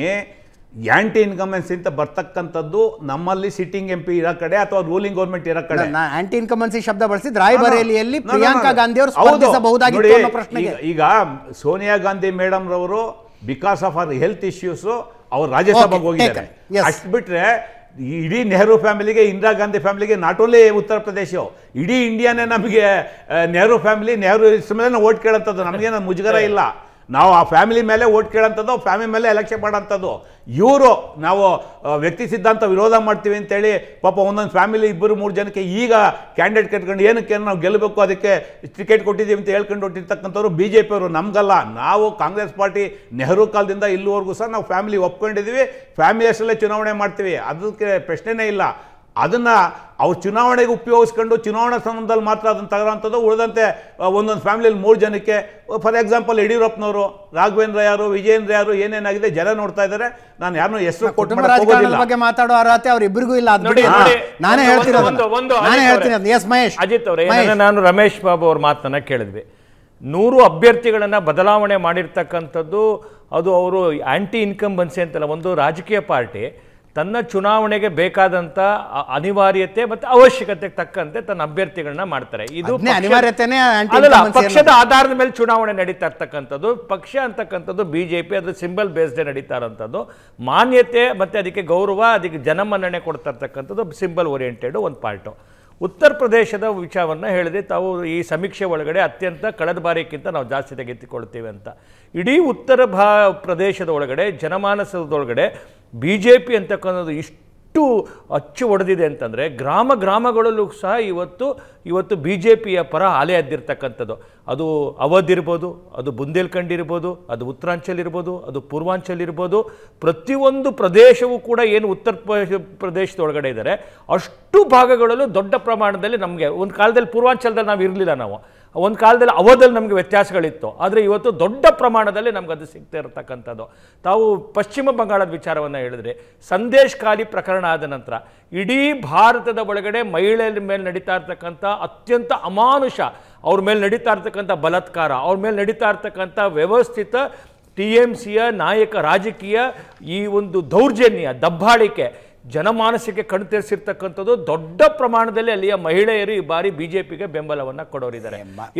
ಆಂಟಿ ಇನ್ಕಂಬನ್ಸಿ ಅಂತ ಬರ್ತಕ್ಕಂಥದ್ದು ನಮ್ಮಲ್ಲಿ ಸಿಟ್ಟಿಂಗ್ ಎಂ ಪಿ ಇರೋ ಕಡೆ ಅಥವಾ ರೂಲಿಂಗ್ ಗೌರ್ಮೆಂಟ್ ಇರೋ ಕಡೆ. ಆಂಟಿ ಇನ್ಕಂಬನ್ಸಿ ಶಬ್ದ ಬಳಸಿದ್ ರಾಯ್ಬರೇಲಿಯಲ್ಲಿ ಪ್ರಿಯಾಂಕಾ ಗಾಂಧಿ ಅವರು ಸ್ಪರ್ಧಿಸಬಹುದಾಗಿತ್ತು ಅನ್ನೋ ಪ್ರಶ್ನೆಗೆ. ಈಗ ಸೋನಿಯಾ ಗಾಂಧಿ ಮೇಡಮ್ ರವರು ಬಿಕಾಸ್ ಆಫ್ ಅವರ್ ಹೆಲ್ತ್ ಇಶ್ಯೂಸ್ ಅವ್ರು ರಾಜ್ಯಸಭೆಗೆ ಹೋಗಿದ್ದಾರೆ. ಅಷ್ಟು ಬಿಟ್ರೆ ಇಡೀ ನೆಹರು ಫ್ಯಾಮಿಲಿಗೆ, ಇಂದಿರಾ ಗಾಂಧಿ ಫ್ಯಾಮಿಲಿಗೆ, ನಾಟ್ ಓನ್ಲಿ ಉತ್ತರ ಪ್ರದೇಶ, ಇಡೀ ಇಂಡಿಯಾನೇ ನಮಗೆ ನೆಹರು ಫ್ಯಾಮಿಲಿ, ನೆಹರು ಮೇಲೆ ಓಟ್ ಕೇಳೋಂಥದ್ದು. ನಮಗೇನು ಮುಜುಗರ ಇಲ್ಲ. ನಾವು ಆ ಫ್ಯಾಮಿಲಿ ಮೇಲೆ ಓಟ್ ಕೇಳೋಂಥದ್ದು, ಫ್ಯಾಮಿಲಿ ಮೇಲೆ ಎಲೆಕ್ಷನ್ ಮಾಡೋಂಥದ್ದು. ಇವರು ನಾವು ವ್ಯಕ್ತಿ ಸಿದ್ಧಾಂತ ವಿರೋಧ ಮಾಡ್ತೀವಿ ಅಂತೇಳಿ ಪಾಪ ಒಂದೊಂದು ಫ್ಯಾಮಿಲಿ ಇಬ್ಬರು ಮೂರು ಜನಕ್ಕೆ ಈಗ ಕ್ಯಾಂಡಿಡೇಟ್ ಕಟ್ಕೊಂಡು ಏನಕ್ಕೆ ನಾವು ಗೆಲ್ಲಬೇಕು ಅದಕ್ಕೆ ಟಿಕೆಟ್ ಕೊಟ್ಟಿದ್ದೀವಿ ಅಂತ ಹೇಳ್ಕೊಂಡು ಹೊಟ್ಟಿರ್ತಕ್ಕಂಥವ್ರು ಬಿ ಜೆ ಪಿಯವರು. ನಮಗಲ್ಲ, ನಾವು ಕಾಂಗ್ರೆಸ್ ಪಾರ್ಟಿ ನೆಹರು ಕಾಲದಿಂದ ಇಲ್ಲಿವರೆಗೂ ಸಹ ನಾವು ಫ್ಯಾಮಿಲಿ ಒಪ್ಕೊಂಡಿದ್ದೀವಿ. ಫ್ಯಾಮಿಲಿ ಅಷ್ಟರಲ್ಲೇ ಚುನಾವಣೆ ಮಾಡ್ತೀವಿ, ಅದಕ್ಕೆ ಪ್ರಶ್ನೆನೇ ಇಲ್ಲ. ಅದನ್ನು ಅವ್ರು ಚುನಾವಣೆಗೆ ಉಪಯೋಗಿಸ್ಕೊಂಡು ಚುನಾವಣಾ ಸಂದರ್ಭದಲ್ಲಿ ಮಾತ್ರ ಅದನ್ನು ತಗೋಂಥದ್ದು. ಉಳಿದಂತೆ ಒಂದೊಂದು ಫ್ಯಾಮಿಲಿಯಲ್ಲಿ ಮೂರು ಜನಕ್ಕೆ, ಫಾರ್ ಎಕ್ಸಾಂಪಲ್ ಯಡಿಯೂರಪ್ಪನವರು, ರಾಘವೇಂದ್ರ ಯಾರು, ವಿಜಯೇಂದ್ರ ಯಾರು, ಏನೇನಾಗಿದೆ ಜನ ನೋಡ್ತಾ ಇದ್ದಾರೆ. ನಾನು ಯಾರನ್ನೂ ಹೆಸರು ಕುಟುಂಬ ರಾಜಕಾರಣದ ಬಗ್ಗೆ ಮಾತಾಡೋ ಅರ್ಹತೆ ಅವರಿಬ್ಬರಿಗೂ ಇಲ್ಲ. ನಾನೇ ಹೇಳ್ತೀನಿ. ಎಸ್ ಮಹೇಶ್. ಅಜಿತ್ ಅವರೇ, ನಾನು ರಮೇಶ್ ಬಾಬು ಅವ್ರ ಮಾತನ್ನ ಕೇಳಿದ್ವಿ. ನೂರು ಅಭ್ಯರ್ಥಿಗಳನ್ನ ಬದಲಾವಣೆ ಮಾಡಿರ್ತಕ್ಕಂಥದ್ದು ಅದು ಅವರು ಆಂಟಿ ಇನ್ಕಂಬನ್ಸಿ ಅಂತಲ್ಲ. ಒಂದು ರಾಜಕೀಯ ಪಾರ್ಟಿ ತನ್ನ ಚುನಾವಣೆಗೆ ಬೇಕಾದಂತ ಅನಿವಾರ್ಯತೆ ಮತ್ತು ಅವಶ್ಯಕತೆಗೆ ತಕ್ಕಂತೆ ತನ್ನ ಅಭ್ಯರ್ಥಿಗಳನ್ನ ಮಾಡ್ತಾರೆ. ಇದು ಪಕ್ಷದ ಆಧಾರದ ಮೇಲೆ ಚುನಾವಣೆ ನಡೀತಾ ಇರ್ತಕ್ಕಂಥದ್ದು. ಪಕ್ಷ ಅಂತಕ್ಕಂಥದ್ದು ಬಿಜೆಪಿ, ಅದು ಸಿಂಬಲ್ ಬೇಸ್ಡ್ ನಡೀತಾ ಇರೋಂಥದ್ದು. ಮಾನ್ಯತೆ ಮತ್ತೆ ಅದಕ್ಕೆ ಗೌರವ, ಅದಕ್ಕೆ ಜನಮನ್ನಣೆ ಕೊಡ್ತಾ ಇರ್ತಕ್ಕಂಥದ್ದು ಸಿಂಬಲ್ ಓರಿಯೆಂಟೆಡ್ ಒಂದು ಪಾರ್ಟು. ಉತ್ತರ ಪ್ರದೇಶದ ವಿಚಾರವನ್ನು ಹೇಳಿದೆ ತಾವು. ಈ ಸಮೀಕ್ಷೆ ಒಳಗಡೆ ಅತ್ಯಂತ ಕಳೆದ ಬಾರಿಗಿಂತ ನಾವು ಜಾಸ್ತಿ ತೆಗೆದುಕೊಳ್ತೀವಿ ಅಂತ. ಇಡೀ ಉತ್ತರ ಭಾ ಪ್ರದೇಶದ ಒಳಗಡೆ ಜನಮಾನಸದೊಳಗಡೆ ಬಿ ಜೆ ಪಿ ಅಂತಕ್ಕಂಥದ್ದು ಇಷ್ಟು ಅಚ್ಚು ಹೊಡೆದಿದೆ ಅಂತಂದರೆ ಗ್ರಾಮ ಗ್ರಾಮಗಳಲ್ಲೂ ಸಹ ಇವತ್ತು ಇವತ್ತು ಬಿ ಜೆ ಪಿಯ ಪರ ಅಲೆ ಎದ್ದಿರ್ತಕ್ಕಂಥದ್ದು. ಅದು ಅವಧ್ ಇರ್ಬೋದು, ಅದು ಬುಂದೇಲ್ಖಂಡ್ ಇರ್ಬೋದು, ಅದು ಉತ್ತರಾಂಚಲ್ ಇರ್ಬೋದು, ಅದು ಪೂರ್ವಾಂಚಲ್ ಇರ್ಬೋದು. ಪ್ರತಿಯೊಂದು ಪ್ರದೇಶವೂ ಕೂಡ ಏನು ಉತ್ತರ ಪ್ರದೇಶದೊಳಗಡೆ ಇದ್ದಾರೆ ಅಷ್ಟು ಭಾಗಗಳಲ್ಲೂ ದೊಡ್ಡ ಪ್ರಮಾಣದಲ್ಲಿ ನಮಗೆ ಒಂದು ಕಾಲದಲ್ಲಿ ಪೂರ್ವಾಂಚಲದಲ್ಲಿ ನಾವು ಇರಲಿಲ್ಲ, ನಾವು ಒಂದು ಕಾಲದಲ್ಲಿ ಅವಧಲ್ಲಿ ನಮಗೆ ವ್ಯತ್ಯಾಸಗಳಿತ್ತು. ಆದರೆ ಇವತ್ತು ದೊಡ್ಡ ಪ್ರಮಾಣದಲ್ಲಿ ನಮ್ಗೆ ಅದು ಸಿಗ್ತಾ ಇರತಕ್ಕಂಥದ್ದು. ತಾವು ಪಶ್ಚಿಮ ಬಂಗಾಳದ ವಿಚಾರವನ್ನು ಹೇಳಿದ್ರೆ, ಸಂದೇಶ್ ಖಾಲಿ ಪ್ರಕರಣ ಆದ ನಂತರ ಇಡೀ ಭಾರತದ ಒಳಗಡೆ ಮಹಿಳೆಯರ ಮೇಲೆ ನಡೀತಾ ಇರ್ತಕ್ಕಂಥ ಅತ್ಯಂತ ಅಮಾನುಷ, ಅವ್ರ ಮೇಲೆ ನಡೀತಾ ಇರ್ತಕ್ಕಂಥ ಬಲಾತ್ಕಾರ, ಅವ್ರ ಮೇಲೆ ನಡೀತಾ ಇರ್ತಕ್ಕಂಥ ವ್ಯವಸ್ಥಿತ ಟಿ ಎಮ್ ಸಿಯ ನಾಯಕ ರಾಜಕೀಯ ಈ ಒಂದು ದೌರ್ಜನ್ಯ, ದಬ್ಬಾಳಿಕೆ ಜನಮಾನಸಕ್ಕೆ ಕಣ್ತೆರೆಸಿರ್ತಕ್ಕಂಥದ್ದು ದೊಡ್ಡ ಪ್ರಮಾಣದಲ್ಲಿ ಅಲ್ಲಿಯ ಮಹಿಳೆಯರು ಈ ಬಾರಿ ಬಿಜೆಪಿಗೆ ಬೆಂಬಲವನ್ನ ಕೊಡೋರಿದ್ದಾರೆ.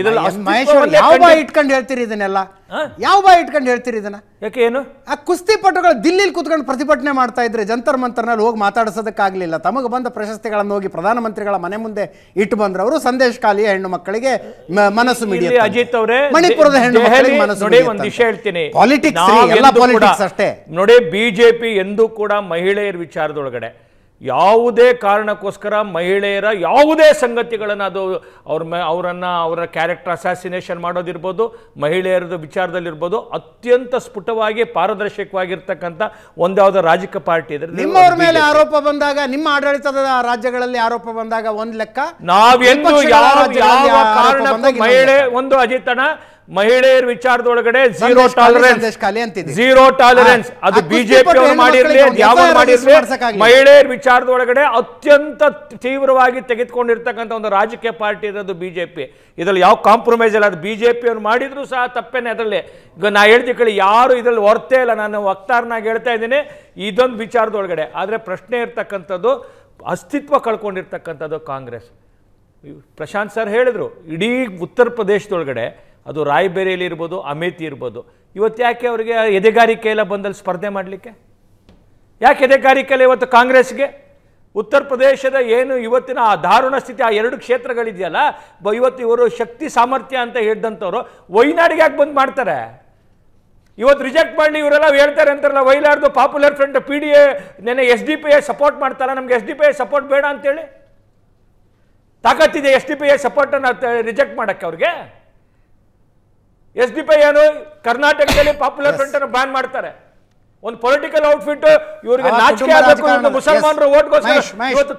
ಯಾವ ಬಾಯಿ ಇಟ್ಕೊಂಡು ಹೇಳ್ತೀರಿ ಇದನ್ನೆಲ್ಲ? ಯಾವ ಬಾಯಿ ಇಟ್ಕೊಂಡು ಹೇಳ್ತೀರಿ ಇದನ್ನ? ಯಾಕೆ ಏನು ಆ ಕುಸ್ತಿ ಪಟುಗಳು ದಿಲ್ಲಿಲಿ ಕೂತ್ಕೊಂಡು ಪ್ರತಿಭಟನೆ ಮಾಡ್ತಾ ಇದ್ರೆ ಜಂತರ್ ಮಂತರ್ನಲ್ಲಿ ಹೋಗಿ ಮಾತಾಡಿಸೋದಕ್ಕಾಗಲಿಲ್ಲ. ತಮಗೆ ಬಂದ ಪ್ರಶಸ್ತಿಗಳನ್ನು ಹೋಗಿ ಪ್ರಧಾನಮಂತ್ರಿಗಳ ಮನೆ ಮುಂದೆ ಇಟ್ಟು ಬಂದ್ರೆ ಅವರು ಸಂದೇಶ್ ಖಾಲಿಯ ಹೆಣ್ಣು ಮಕ್ಕಳಿಗೆ ಮನಸ್ಸು ಮಿಡಿಯುತ್ತೆ. ಅಜಿತ್ ಅವರೇ, ಮಣಿಪುರದ ಹೆಣ್ಣು ಮಕ್ಕಳಿಗೆ ಮನಸ್ಸು ಮಿಡಿಯುತ್ತೆ. ಒಂದು ವಿಷಯ ಹೇಳ್ತೀನಿ, ಪಾಲಿಟಿಕ್ಸ್ ಎಲ್ಲ ಪಾಲಿಟಿಕ್ಸ್ ಅಷ್ಟೇ ನೋಡಿ. ಬಿಜೆಪಿ ಎಂದೂ ಕೂಡ ಮಹಿಳೆಯರ ವಿಚಾರದೊಳಗಡೆ ಯಾವುದೇ ಕಾರಣಕ್ಕೋಸ್ಕರ ಮಹಿಳೆಯರ ಯಾವುದೇ ಸಂಗತಿಗಳನ್ನು ಅದು ಅವ್ರ ಅವರನ್ನು ಅವರ ಕ್ಯಾರೆಕ್ಟರ್ ಅಸಾಸಿನೇಷನ್ ಮಾಡೋದಿರ್ಬೋದು, ಮಹಿಳೆಯರದ ವಿಚಾರದಲ್ಲಿರ್ಬೋದು, ಅತ್ಯಂತ ಸ್ಫುಟವಾಗಿ ಪಾರದರ್ಶಕವಾಗಿರ್ತಕ್ಕಂಥ ಒಂದಾವುದೋ ರಾಜಕೀಯ ಪಾರ್ಟಿ ಇದ್ರೆ ನಿಮ್ಮವ್ರ ಮೇಲೆ ಆರೋಪ ಬಂದಾಗ, ನಿಮ್ಮ ಆಡಳಿತದ ರಾಜ್ಯಗಳಲ್ಲಿ ಆರೋಪ ಬಂದಾಗ ಒಂದ್ ಲೆಕ್ಕ, ನಾವೆಂದು ಯಾವ ಕಾರಣಕ್ಕೂ ಮಹಿಳೆ ಒಂದು ಅಜಿತನ ಮಹಿಳೆಯರ ವಿಚಾರದೊಳಗಡೆ ಝೀರೋ ಸಂದೇಶ್ ಖಾಲಿ, ಟಾಲರೆನ್ಸ್ ಸಂದೇಶ್ ಖಾಲಿ ಅಂತಿದೆ. ಝೀರೋ ಟಾಲರೆನ್ಸ್ ಆ, ಅದು ಆ ಬಿಜೆಪಿ ಕುಸ್ತಿ ಅವರು ಮಾಡಿರ್ಲಿ ಪಟು ಯಾವ ಹೆಣ್ಮಕ್ಳಿಗೆ ಮಾಡಿರ್ಲಿ ಮಾಡ್ಸಕ್ಕಾಗ್ಲಿಲ್ಲ. ಮಹಿಳೆಯರ ವಿಚಾರದೊಳಗಡೆ ಅತ್ಯಂತ ತೀವ್ರವಾಗಿ ತೆಗೆದುಕೊಂಡಿರ್ತಕ್ಕಂಥ ಒಂದು ರಾಜಕೀಯ ಪಾರ್ಟಿ ಇರೋದು ಬಿಜೆಪಿ. ಇದ್ರಲ್ಲಿ ಯಾವ ಕಾಂಪ್ರಮೈಸ್ ಇಲ್ಲ. ಅದು ಬಿಜೆಪಿ ಅವ್ರು ಮಾಡಿದ್ರು ಸಹ ತಪ್ಪೇನೆ ಅದರಲ್ಲಿ. ಈಗ ನಾ ಹೇಳ್ತಿ ಕಳಿ ಯಾರು ಇದ್ರಲ್ಲಿ ಹೊರತೇ ಇಲ್ಲ. ನಾನು ವಕ್ತಾರನಾಗಿ ಹೇಳ್ತಾ ಇದ್ದೀನಿ ಇದೊಂದು ವಿಚಾರದೊಳಗಡೆ. ಆದರೆ ಪ್ರಶ್ನೆ ಇರ್ತಕ್ಕಂಥದ್ದು ಅಸ್ತಿತ್ವ ಕಳ್ಕೊಂಡಿರ್ತಕ್ಕಂಥದ್ದು ಕಾಂಗ್ರೆಸ್. ಪ್ರಶಾಂತ್ ಸರ್ ಹೇಳಿದ್ರು ಇಡೀ ಉತ್ತರ ಪ್ರದೇಶದೊಳಗಡೆ ಅದು ರಾಯ್ಬೇರೇಲಿ ಇರ್ಬೋದು, ಅಮೇಥಿ ಇರ್ಬೋದು. ಇವತ್ತು ಯಾಕೆ ಅವರಿಗೆ ಎದೆಗಾರಿಕೆ ಎಲ್ಲ ಬಂದಲ್ಲಿ ಸ್ಪರ್ಧೆ ಮಾಡಲಿಕ್ಕೆ? ಯಾಕೆ ಎದೆಗಾರಿಕೆ ಇಲ್ಲ ಇವತ್ತು ಕಾಂಗ್ರೆಸ್ಗೆ? ಉತ್ತರ ಪ್ರದೇಶದ ಏನು ಇವತ್ತಿನ ಆ ದಾರುಣ ಸ್ಥಿತಿ, ಆ ಎರಡು ಕ್ಷೇತ್ರಗಳಿದೆಯಲ್ಲ, ಬ ಇವತ್ತು ಇವರು ಶಕ್ತಿ ಸಾಮರ್ಥ್ಯ ಅಂತ ಹೇಳಿದಂಥವ್ರು ವೈನಾಡಿಗೆ ಯಾಕೆ ಬಂದು ಮಾಡ್ತಾರೆ? ಇವತ್ತು ರಿಜೆಕ್ಟ್ ಮಾಡಲಿ ಇವರೆಲ್ಲ ಹೇಳ್ತಾರೆ ಅಂತಾರಲ್ಲ, ವೈಲಾರ್ದು popular front P D A ನೆನೆ S D P A support ಮಾಡ್ತಾರ, ನಮ್ಗೆ S D P A support ಬೇಡ ಅಂತೇಳಿ ತಾಕತ್ತಿದೆ ಎಸ್ ಡಿ ಪಿ ಎ ಸಪೋರ್ಟನ್ನು ರಿಜೆಕ್ಟ್ ಮಾಡಕ್ಕೆ ಅವ್ರಿಗೆ? ಎಸ್ ಡಿ ಪಿ ಏನು ಕರ್ನಾಟಕದಲ್ಲಿ ಪಾಪ್ಯುಲರ್ ಫ್ರಂಟ್ ಅನ್ನು ಬ್ಯಾನ್ ಮಾಡ್ತಾರೆ. ಒಂದು ಪೊಲಿಟಿಕಲ್ ಔಟ್ಫಿಟ್ ಇವರಿಗೆ ನಾಚಿಕೆ ಆಗಬೇಕು, ಮುಸಲ್ಮಾನರ ಓಟ್ಗೋಸ್ಕರ ಇವತ್ತು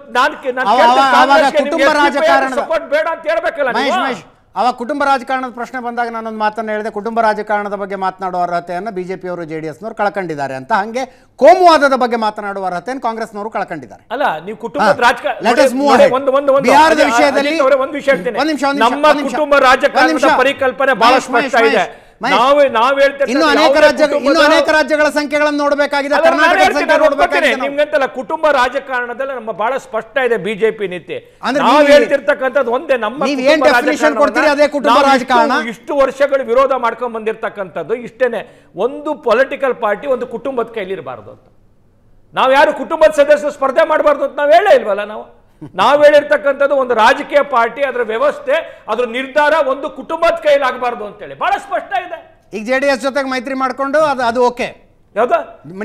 ಸಪೋರ್ಟ್ ಬೇಡ ಅಂತ ಹೇಳ್ಬೇಕಲ್ಲ. ಅವಾಗ ಕುಟುಂಬ ರಾಜಕಾರಣದ ಪ್ರಶ್ನೆ ಬಂದಾಗ ನಾನೊಂದು ಮಾತನ್ನು ಹೇಳಿದೆ, ಕುಟುಂಬ ರಾಜಕಾರಣದ ಬಗ್ಗೆ ಮಾತನಾಡುವ ಅರ್ಹತೆಯನ್ನು ಬಿಜೆಪಿಯವರು ಜೆ ಡಿ ಎಸ್ನವರು ಕಳ್ಕೊಂಡಿದ್ದಾರೆ ಅಂತ. ಹಂಗೆ ಕೋಮುವಾದದ ಬಗ್ಗೆ ಮಾತನಾಡುವ ಅರ್ಹತೆಯನ್ನು ಕಾಂಗ್ರೆಸ್ನವರು ಕಳ್ಕೊಂಡಿದ್ದಾರೆ. ಅಲ್ಲ, ನೀವು ಕುಟುಂಬದ ರಾಜಕಾರಣ ಬಿಹಾರದ ವಿಷಯದಲ್ಲಿ ಒಂದು ವಿಷಯ ಹೇಳ್ತೀನಿ, ನಮ್ಮ ಕುಟುಂಬ ರಾಜಕಾರಣದ ಪರಿಕಲ್ಪನೆ ಬಹಳ ಸ್ಪಷ್ಟ ಇದೆ. ನಾವೇ ನಾವ್ ಹೇಳ್ತೇವೆ ಇನ್ನು ಅನೇಕ ರಾಜ್ಯ ಇನ್ನು ಅನೇಕ ರಾಜ್ಯಗಳ ಸಂಖ್ಯೆಗಳನ್ನು ನೋಡಬೇಕಾಗಿದೆ, ಕರ್ನಾಟಕದ ಸಂಖ್ಯೆ ನೋಡಬೇಕಾಗಿದೆ. ನಿಮ್ಗಂತಲ್ಲ, ಕುಟುಂಬ ರಾಜಕಾರಣದಲ್ಲಿ ನಮ್ಮ ಬಹಳ ಸ್ಪಷ್ಟ ಇದೆ ಬಿಜೆಪಿ ನೀತಿ. ನಾವ್ ಹೇಳ್ತಿರ್ತಕ್ಕಂಥದ್ದು ಒಂದೇ, ನಮ್ಮ ಕುಟುಂಬ ರಾಜಕಾರಣ ಇಷ್ಟು ವರ್ಷಗಳು ವಿರೋಧ ಮಾಡ್ಕೊಂಡ್ ಬಂದಿರತಕ್ಕಂಥದ್ದು ಇಷ್ಟೇನೆ. ಒಂದು ಪೊಲಿಟಿಕಲ್ ಪಾರ್ಟಿ ಒಂದು ಕುಟುಂಬದ ಕೈಲಿರಬಾರ್ದು ಅಂತ. ನಾವ್ ಯಾರು ಕುಟುಂಬದ ಸದಸ್ಯರು ಸ್ಪರ್ಧೆ ಮಾಡಬಾರ್ದು ಅಂತ ನಾವ್ ಹೇಳೇ ಇಲ್ವಲ್ಲ. ನಾವು ನಾವ್ ಹೇಳಿರ್ತಕ್ಕಂಥದ್ದು ಒಂದು ರಾಜಕೀಯ ಪಾರ್ಟಿ, ಅದರ ವ್ಯವಸ್ಥೆ, ಅದ್ರ ನಿರ್ಧಾರ ಒಂದು ಕುಟುಂಬದ ಕೈಲಾಗಬಾರ್ದು ಅಂತೇಳಿ ಬಹಳ ಸ್ಪಷ್ಟ ಇದೆ. ಈಗ ಜೆ ಡಿ ಎಸ್ ಜೊತೆಗೆ ಮೈತ್ರಿ ಮಾಡ್ಕೊಂಡು ಅದು ಅದು ಓಕೆ ಯಾವ್ದು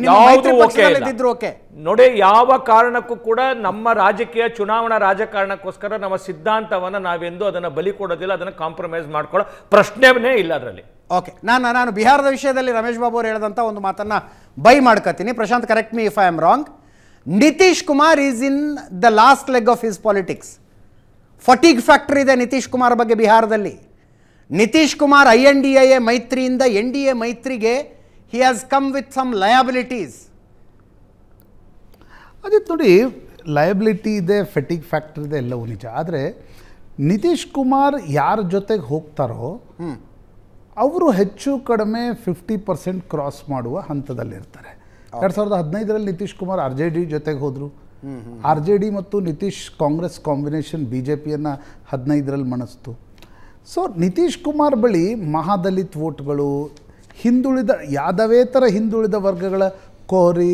ನೋಡಿ, ಯಾವ ಕಾರಣಕ್ಕೂ ಕೂಡ ನಮ್ಮ ರಾಜಕೀಯ ಚುನಾವಣಾ ರಾಜಕಾರಣಕ್ಕೋಸ್ಕರ ನಮ್ಮ ಸಿದ್ಧಾಂತವನ್ನ ನಾವೆಂದು ಅದನ್ನ ಬಲಿ ಕೊಡೋದಿಲ್ಲ, ಅದನ್ನ ಕಾಂಪ್ರಮೈಸ್ ಮಾಡ್ಕೊಳ್ಳೋ ಪ್ರಶ್ನೆನೇ ಇಲ್ಲ ಅದರಲ್ಲಿ. ಓಕೆ, ನಾನು ನಾನು ಬಿಹಾರದ ವಿಷಯದಲ್ಲಿ ರಮೇಶ್ ಬಾಬು ಅವರು ಹೇಳಿದಂಥ ಒಂದು ಮಾತನ್ನ ಬೈ ಮಾಡ್ಕೊತೀನಿ. Prashant, correct me if I am wrong. Nitish Kumar is in the last leg of his politics. Fatigue factor ಇದೆ ನಿತೀಶ್ ಕುಮಾರ್ ಬಗ್ಗೆ ಬಿಹಾರದಲ್ಲಿ. Nitish Kumar I N D A ಮೈತ್ರಿಯಿಂದ ಎನ್ ಡಿ ಎ ಮೈತ್ರಿಗೆ he has come with some liabilities. ಅದೇ ನೋಡಿ, ಲಯಬಿಲಿಟಿ ಇದೆ, ಫೆಟಿಗ್ ಫ್ಯಾಕ್ಟರ್ ಇದೆ, ಎಲ್ಲವೂ ನಿಜ. ಆದರೆ ನಿತೀಶ್ ಕುಮಾರ್ ಯಾರ ಜೊತೆಗೆ ಹೋಗ್ತಾರೋ ಅವರು ಹೆಚ್ಚು ಕಡಿಮೆ ಫಿಫ್ಟಿ ಪರ್ಸೆಂಟ್ ಕ್ರಾಸ್ ಮಾಡುವ ಹಂತದಲ್ಲಿರ್ತಾರೆ. ಎರಡು ಸಾವಿರದ ಹದಿನೈದರಲ್ಲಿ Nitish Kumar R J D ಜೊತೆಗೆ ಹೋದರು. ಆರ್ ಜೆ ಡಿ ಮತ್ತು Nitish Congress combination B J ಪಿಯನ್ನು ಹದಿನೈದರಲ್ಲಿ ಮಣಿಸ್ತು. ಸೊ ನಿತೀಶ್ ಕುಮಾರ್ ಬಳಿ ಮಹಾದಲಿತ್ ವೋಟ್ಗಳು, ಹಿಂದುಳಿದ ಯಾದವೇತರ ಹಿಂದುಳಿದ ವರ್ಗಗಳ ಕೋರಿ,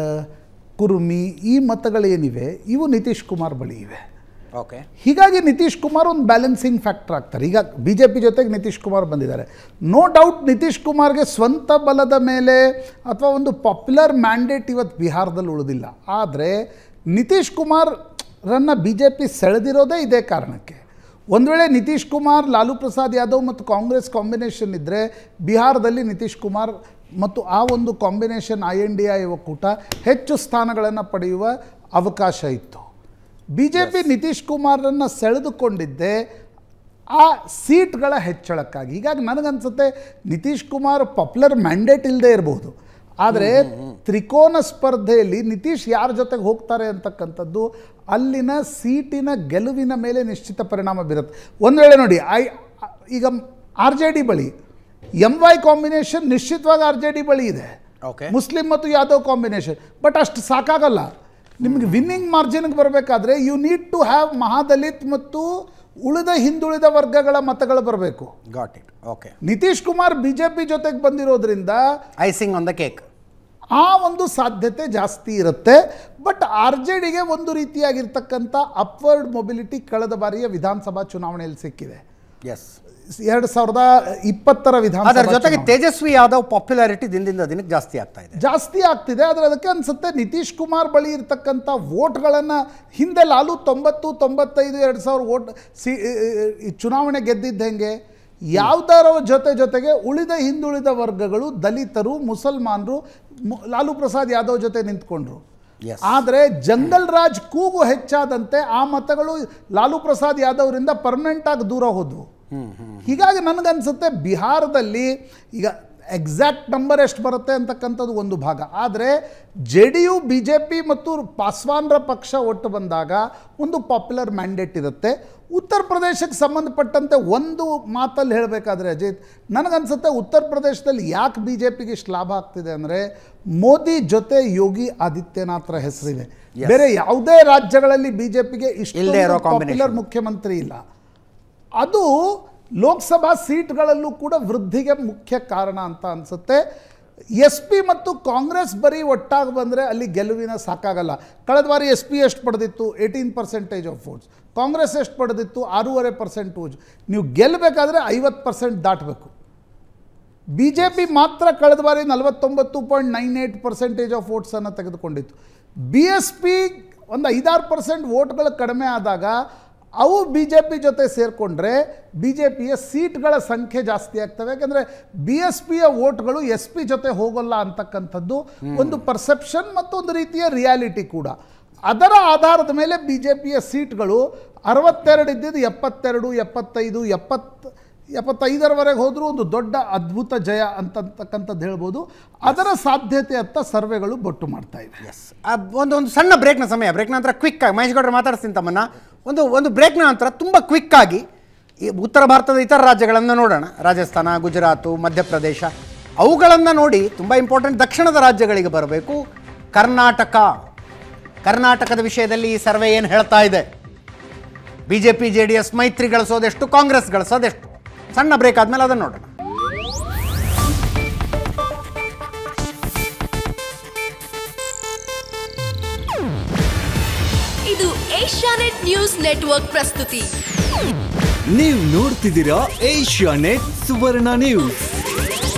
ಕುರುಮಿ, ಈ ಮತಗಳೇನಿವೆ ಇವು ನಿತೀಶ್ ಕುಮಾರ್ ಬಳಿ ಇವೆ. ಓಕೆ, ಹೀಗಾಗಿ ನಿತೀಶ್ ಕುಮಾರ್ ಒಂದು ಬ್ಯಾಲೆನ್ಸಿಂಗ್ ಫ್ಯಾಕ್ಟರ್ ಆಗ್ತಾರೆ. ಈಗ ಬಿ ಜೆ ಪಿ ಜೊತೆಗೆ ನಿತೀಶ್ ಕುಮಾರ್ ಬಂದಿದ್ದಾರೆ. ನೋ ಡೌಟ್ ನಿತೀಶ್ ಕುಮಾರ್ಗೆ ಸ್ವಂತ ಬಲದ ಮೇಲೆ ಅಥವಾ ಒಂದು ಪಾಪ್ಯುಲರ್ ಮ್ಯಾಂಡೇಟ್ ಇವತ್ತು ಬಿಹಾರದಲ್ಲಿ ಉಳಿದಿಲ್ಲ. ಆದರೆ ನಿತೀಶ್ ಕುಮಾರನ್ನು ಬಿ ಜೆ ಪಿ ಸೆಳೆದಿರೋದೇ ಇದೇ ಕಾರಣಕ್ಕೆ. ಒಂದು ವೇಳೆ ನಿತೀಶ್ ಕುಮಾರ್, ಲಾಲು ಪ್ರಸಾದ್ ಯಾದವ್ ಮತ್ತು ಕಾಂಗ್ರೆಸ್ ಕಾಂಬಿನೇಷನ್ ಇದ್ದರೆ ಬಿಹಾರದಲ್ಲಿ ನಿತೀಶ್ ಕುಮಾರ್ ಮತ್ತು ಆ ಒಂದು combination I N D I ಒಕ್ಕೂಟ ಹೆಚ್ಚು ಸ್ಥಾನಗಳನ್ನು ಪಡೆಯುವ ಅವಕಾಶ ಇತ್ತು. ಬಿ ಜೆ ಪಿ ನಿತೀಶ್ ಕುಮಾರನ್ನು ಸೆಳೆದುಕೊಂಡಿದ್ದೆ ಆ ಸೀಟ್ಗಳ ಹೆಚ್ಚಳಕ್ಕಾಗಿ. ಹೀಗಾಗಿ ನನಗನ್ಸುತ್ತೆ ನಿತೀಶ್ ಕುಮಾರ್ ಪಾಪ್ಯುಲರ್ ಮ್ಯಾಂಡೇಟ್ ಇಲ್ಲದೆ ಇರಬಹುದು, ಆದರೆ ತ್ರಿಕೋನ ಸ್ಪರ್ಧೆಯಲ್ಲಿ ನಿತೀಶ್ ಯಾರ ಜೊತೆಗೆ ಹೋಗ್ತಾರೆ ಅಂತಕ್ಕಂಥದ್ದು ಅಲ್ಲಿನ ಸೀಟಿನ ಗೆಲುವಿನ ಮೇಲೆ ನಿಶ್ಚಿತ ಪರಿಣಾಮ ಬೀರುತ್ತೆ. ಒಂದು ವೇಳೆ ನೋಡಿ, ಐ ಈಗ ಆರ್ ಜೆ ಡಿ ಬಳಿ ಎಂ ವೈ ಕಾಂಬಿನೇಷನ್ ನಿಶ್ಚಿತವಾಗಿ ಆರ್ ಜೆ ಡಿ ಬಳಿ ಇದೆ, ಮುಸ್ಲಿಂ ಮತ್ತು ಯಾದವ್ ಕಾಂಬಿನೇಷನ್. ಬಟ್ ಅಷ್ಟು ಸಾಕಾಗಲ್ಲ. ನಿಮಗೆ ವಿನ್ನಿಂಗ್ ಮಾರ್ಜಿನ್ಗೆ ಬರಬೇಕಾದ್ರೆ you need to have Mahadalit ಮತ್ತು ಉಳಿದ ಹಿಂದುಳಿದ ವರ್ಗಗಳ ಮತಗಳು ಬರಬೇಕು. Got it. Okay, Nitish Kumar BJP ಜೊತೆಗೆ ಬಂದಿರೋದ್ರಿಂದ ಐಸಿಂಗ್ ಆನ್ ದ ಕೇಕ್ ಆ ಒಂದು ಸಾಧ್ಯತೆ ಜಾಸ್ತಿ ಇರುತ್ತೆ. ಬಟ್ ಆರ್ ಜೆ ಡಿಗೆ ಒಂದು ರೀತಿಯಾಗಿರ್ತಕ್ಕಂಥ ಅಪ್ವರ್ಡ್ ಮೊಬಿಲಿಟಿ ಕಳೆದ ಬಾರಿಯ ವಿಧಾನಸಭಾ ಚುನಾವಣೆಯಲ್ಲಿ ಸಿಕ್ಕಿದೆ. ಎಸ್, ಎರಡು ಸಾವಿರದ ಇಪ್ಪತ್ತರ ವಿಧಾನಸಭಾ. ಅದರ ಜೊತೆಗೆ ತೇಜಸ್ವಿ ಯಾದವ್ ಪಾಪ್ಯುಲಾರಿಟಿ ದಿನದಿಂದ ದಿನಕ್ಕೆ ಜಾಸ್ತಿ ಆಗ್ತಾ ಇದೆ ಜಾಸ್ತಿ ಆಗ್ತಿದೆ ಆದರೆ ಅದಕ್ಕೆ ಅನ್ಸುತ್ತೆ ನಿತೀಶ್ ಕುಮಾರ್ ಬಳಿ ಇರ್ತಕ್ಕಂಥ ವೋಟ್ಗಳನ್ನು ಹಿಂದೆ ಲಾಲು ತೊಂಬತ್ತು ತೊಂಬತ್ತೈದು ಎರಡು ಸಾವಿರ ವೋಟ್ ಸಿ ಚುನಾವಣೆ ಗೆದ್ದಿದ್ದ ಹೆಂಗೆ, ಯಾವುದರ ಜೊತೆ ಜೊತೆಗೆ ಉಳಿದ ಹಿಂದುಳಿದ ವರ್ಗಗಳು, ದಲಿತರು, ಮುಸಲ್ಮಾನರು ಲಾಲು ಪ್ರಸಾದ್ ಯಾದವ್ ಜೊತೆ ನಿಂತ್ಕೊಂಡ್ರು. ಆದರೆ ಜಂಗಲ್ ರಾಜ್ ಕೂಗು ಹೆಚ್ಚಾದಂತೆ ಆ ಮತಗಳು ಲಾಲು ಪ್ರಸಾದ್ ಯಾದವ್ರಿಂದ ಪರ್ಮನೆಂಟ್ ಆಗಿ ದೂರ ಹೋದ್ವು. ಹೀಗಾಗಿ ನನಗನ್ಸುತ್ತೆ ಬಿಹಾರದಲ್ಲಿ ಈಗ ಎಕ್ಸಾಕ್ಟ್ ನಂಬರ್ ಎಷ್ಟು ಬರುತ್ತೆ ಅಂತಕ್ಕಂಥದ್ದು ಒಂದು ಭಾಗ. ಆದರೆ J D U B J P ಮತ್ತು ಪಾಸ್ವಾನ್ರ ಪಕ್ಷ ಒಟ್ಟು ಬಂದಾಗ ಒಂದು ಪಾಪ್ಯುಲರ್ ಮ್ಯಾಂಡೇಟ್ ಇರುತ್ತೆ. ಉತ್ತರ ಪ್ರದೇಶಕ್ಕೆ ಸಂಬಂಧಪಟ್ಟಂತೆ ಒಂದು ಮಾತಲ್ಲಿ ಹೇಳಬೇಕಾದ್ರೆ ಅಜಿತ್, ನನಗನ್ಸುತ್ತೆ ಉತ್ತರ ಪ್ರದೇಶದಲ್ಲಿ ಯಾಕೆ ಬಿ ಜೆ ಪಿಗೆ ಇಷ್ಟು ಲಾಭ ಆಗ್ತಿದೆ ಅಂದರೆ ಮೋದಿ ಜೊತೆ ಯೋಗಿ ಆದಿತ್ಯನಾಥ್ರ ಹೆಸರಿದೆ. ಬೇರೆ ಯಾವುದೇ ರಾಜ್ಯಗಳಲ್ಲಿ ಬಿ ಜೆ ಪಿಗೆ ಇಷ್ಟು ಪಾಪ್ಯುಲರ್ ಮುಖ್ಯಮಂತ್ರಿ ಇಲ್ಲ. ಅದು ಲೋಕಸಭಾ ಸೀಟ್ಗಳಲ್ಲೂ ಕೂಡ ವೃದ್ಧಿಗೆ ಮುಖ್ಯ ಕಾರಣ ಅಂತ ಅನಿಸುತ್ತೆ. ಎಸ್ ಪಿ ಮತ್ತು ಕಾಂಗ್ರೆಸ್ ಬರೀ ಒಟ್ಟಾಗಿ ಬಂದರೆ ಅಲ್ಲಿ ಗೆಲುವಿನ ಸಾಕಾಗಲ್ಲ. ಕಳೆದ ಬಾರಿ ಎಸ್ ಪಿ ಎಷ್ಟು ಪಡೆದಿತ್ತು? Eighteen percentage of votes. Congress ಎಷ್ಟು ಪಡೆದಿತ್ತು? ಆರೂವರೆ ಪರ್ಸೆಂಟ್ ವೋಟ್ಸ್. ನೀವು ಗೆಲ್ಲಬೇಕಾದ್ರೆ ಐವತ್ತು ಪರ್ಸೆಂಟ್ ದಾಟಬೇಕು. ಬಿ ಜೆ ಪಿ ಮಾತ್ರ ಕಳೆದ ಬಾರಿ ನಲವತ್ತೊಂಬತ್ತು point nine eight percentage of ವೋಟ್ಸನ್ನು ತೆಗೆದುಕೊಂಡಿತ್ತು. ಬಿ ಎಸ್ ಪಿ ಒಂದು ಐದಾರು ಪರ್ಸೆಂಟ್ ವೋಟ್ಗಳು ಕಡಿಮೆ ಆದಾಗ ಅವು ಬಿ ಜೆ ಪಿ ಜೊತೆ ಸೇರಿಕೊಂಡ್ರೆ ಬಿ ಜೆ ಪಿಯ ಸೀಟ್ಗಳ ಸಂಖ್ಯೆ ಜಾಸ್ತಿ ಆಗ್ತವೆ. ಯಾಕೆಂದರೆ ಬಿ ಎಸ್ ಪಿಯ ವೋಟ್ಗಳು ಎಸ್ ಪಿ ಜೊತೆ ಹೋಗೋಲ್ಲ ಅಂತಕ್ಕಂಥದ್ದು ಒಂದು ಪರ್ಸೆಪ್ಷನ್ ಮತ್ತು ಒಂದು ರೀತಿಯ ರಿಯಾಲಿಟಿ ಕೂಡ. ಅದರ ಆಧಾರದ ಮೇಲೆ ಬಿ ಜೆ ಪಿಯ ಸೀಟ್ಗಳು ಅರವತ್ತೆರಡು ಇದ್ದಿದ್ದು ಎಪ್ಪತ್ತೆರಡು, ಎಪ್ಪತ್ತೈದು, ಎಪ್ಪತ್ತು ಎಪ್ಪತ್ತೈದರವರೆಗೆ ಹೋದರೂ ಒಂದು ದೊಡ್ಡ ಅದ್ಭುತ ಜಯ ಅಂತಕ್ಕಂಥದ್ದು ಹೇಳ್ಬೋದು. ಅದರ ಸಾಧ್ಯತೆ ಅಂತ ಸರ್ವೆಗಳು ಬೊಟ್ಟು ಮಾಡ್ತಾ ಇವೆ. ಎಸ್, ಒಂದು ಒಂದು ಸಣ್ಣ ಬ್ರೇಕ್ನ ಸಮಯ. ಬ್ರೇಕ್ ನಂತರ ಕ್ವಿಕ್ ಆಗಿ ಮಹೇಶ್ ಗೌಡ್ರೆ ಮಾತಾಡ್ತೀನಿ ತಮ್ಮನ್ನ. ಒಂದು ಒಂದು ಬ್ರೇಕ್ನ ನಂತರ ತುಂಬ ಕ್ವಿಕ್ಕಾಗಿ ಈ ಉತ್ತರ ಭಾರತದ ಇತರ ರಾಜ್ಯಗಳನ್ನು ನೋಡೋಣ. ರಾಜಸ್ಥಾನ, ಗುಜರಾತು, ಮಧ್ಯಪ್ರದೇಶ ಅವುಗಳನ್ನು ನೋಡಿ ತುಂಬ ಇಂಪಾರ್ಟೆಂಟ್ ದಕ್ಷಿಣದ ರಾಜ್ಯಗಳಿಗೆ ಬರಬೇಕು. ಕರ್ನಾಟಕ ಕರ್ನಾಟಕದ ವಿಷಯದಲ್ಲಿ ಈ ಸರ್ವೆ ಏನು ಹೇಳ್ತಾ ಇದೆ? B J P J D S ಮೈತ್ರಿ ಗಳಿಸೋದೆಷ್ಟು, ಕಾಂಗ್ರೆಸ್ ಗಳಿಸೋದೆಷ್ಟು? ಸಣ್ಣ ಬ್ರೇಕ್ ಆದಮೇಲೆ ಅದನ್ನು ನೋಡೋಣ. ಇದು ಏಷ್ಯಾನೆಟ್ ನ್ಯೂಸ್ ನೆಟ್ವರ್ಕ್ ಪ್ರಸ್ತುತಿ. ನೀವು ನೋಡ್ತಿದ್ದೀರಾ ಏಷ್ಯಾನೆಟ್ ಸುವರ್ಣ ನ್ಯೂಸ್.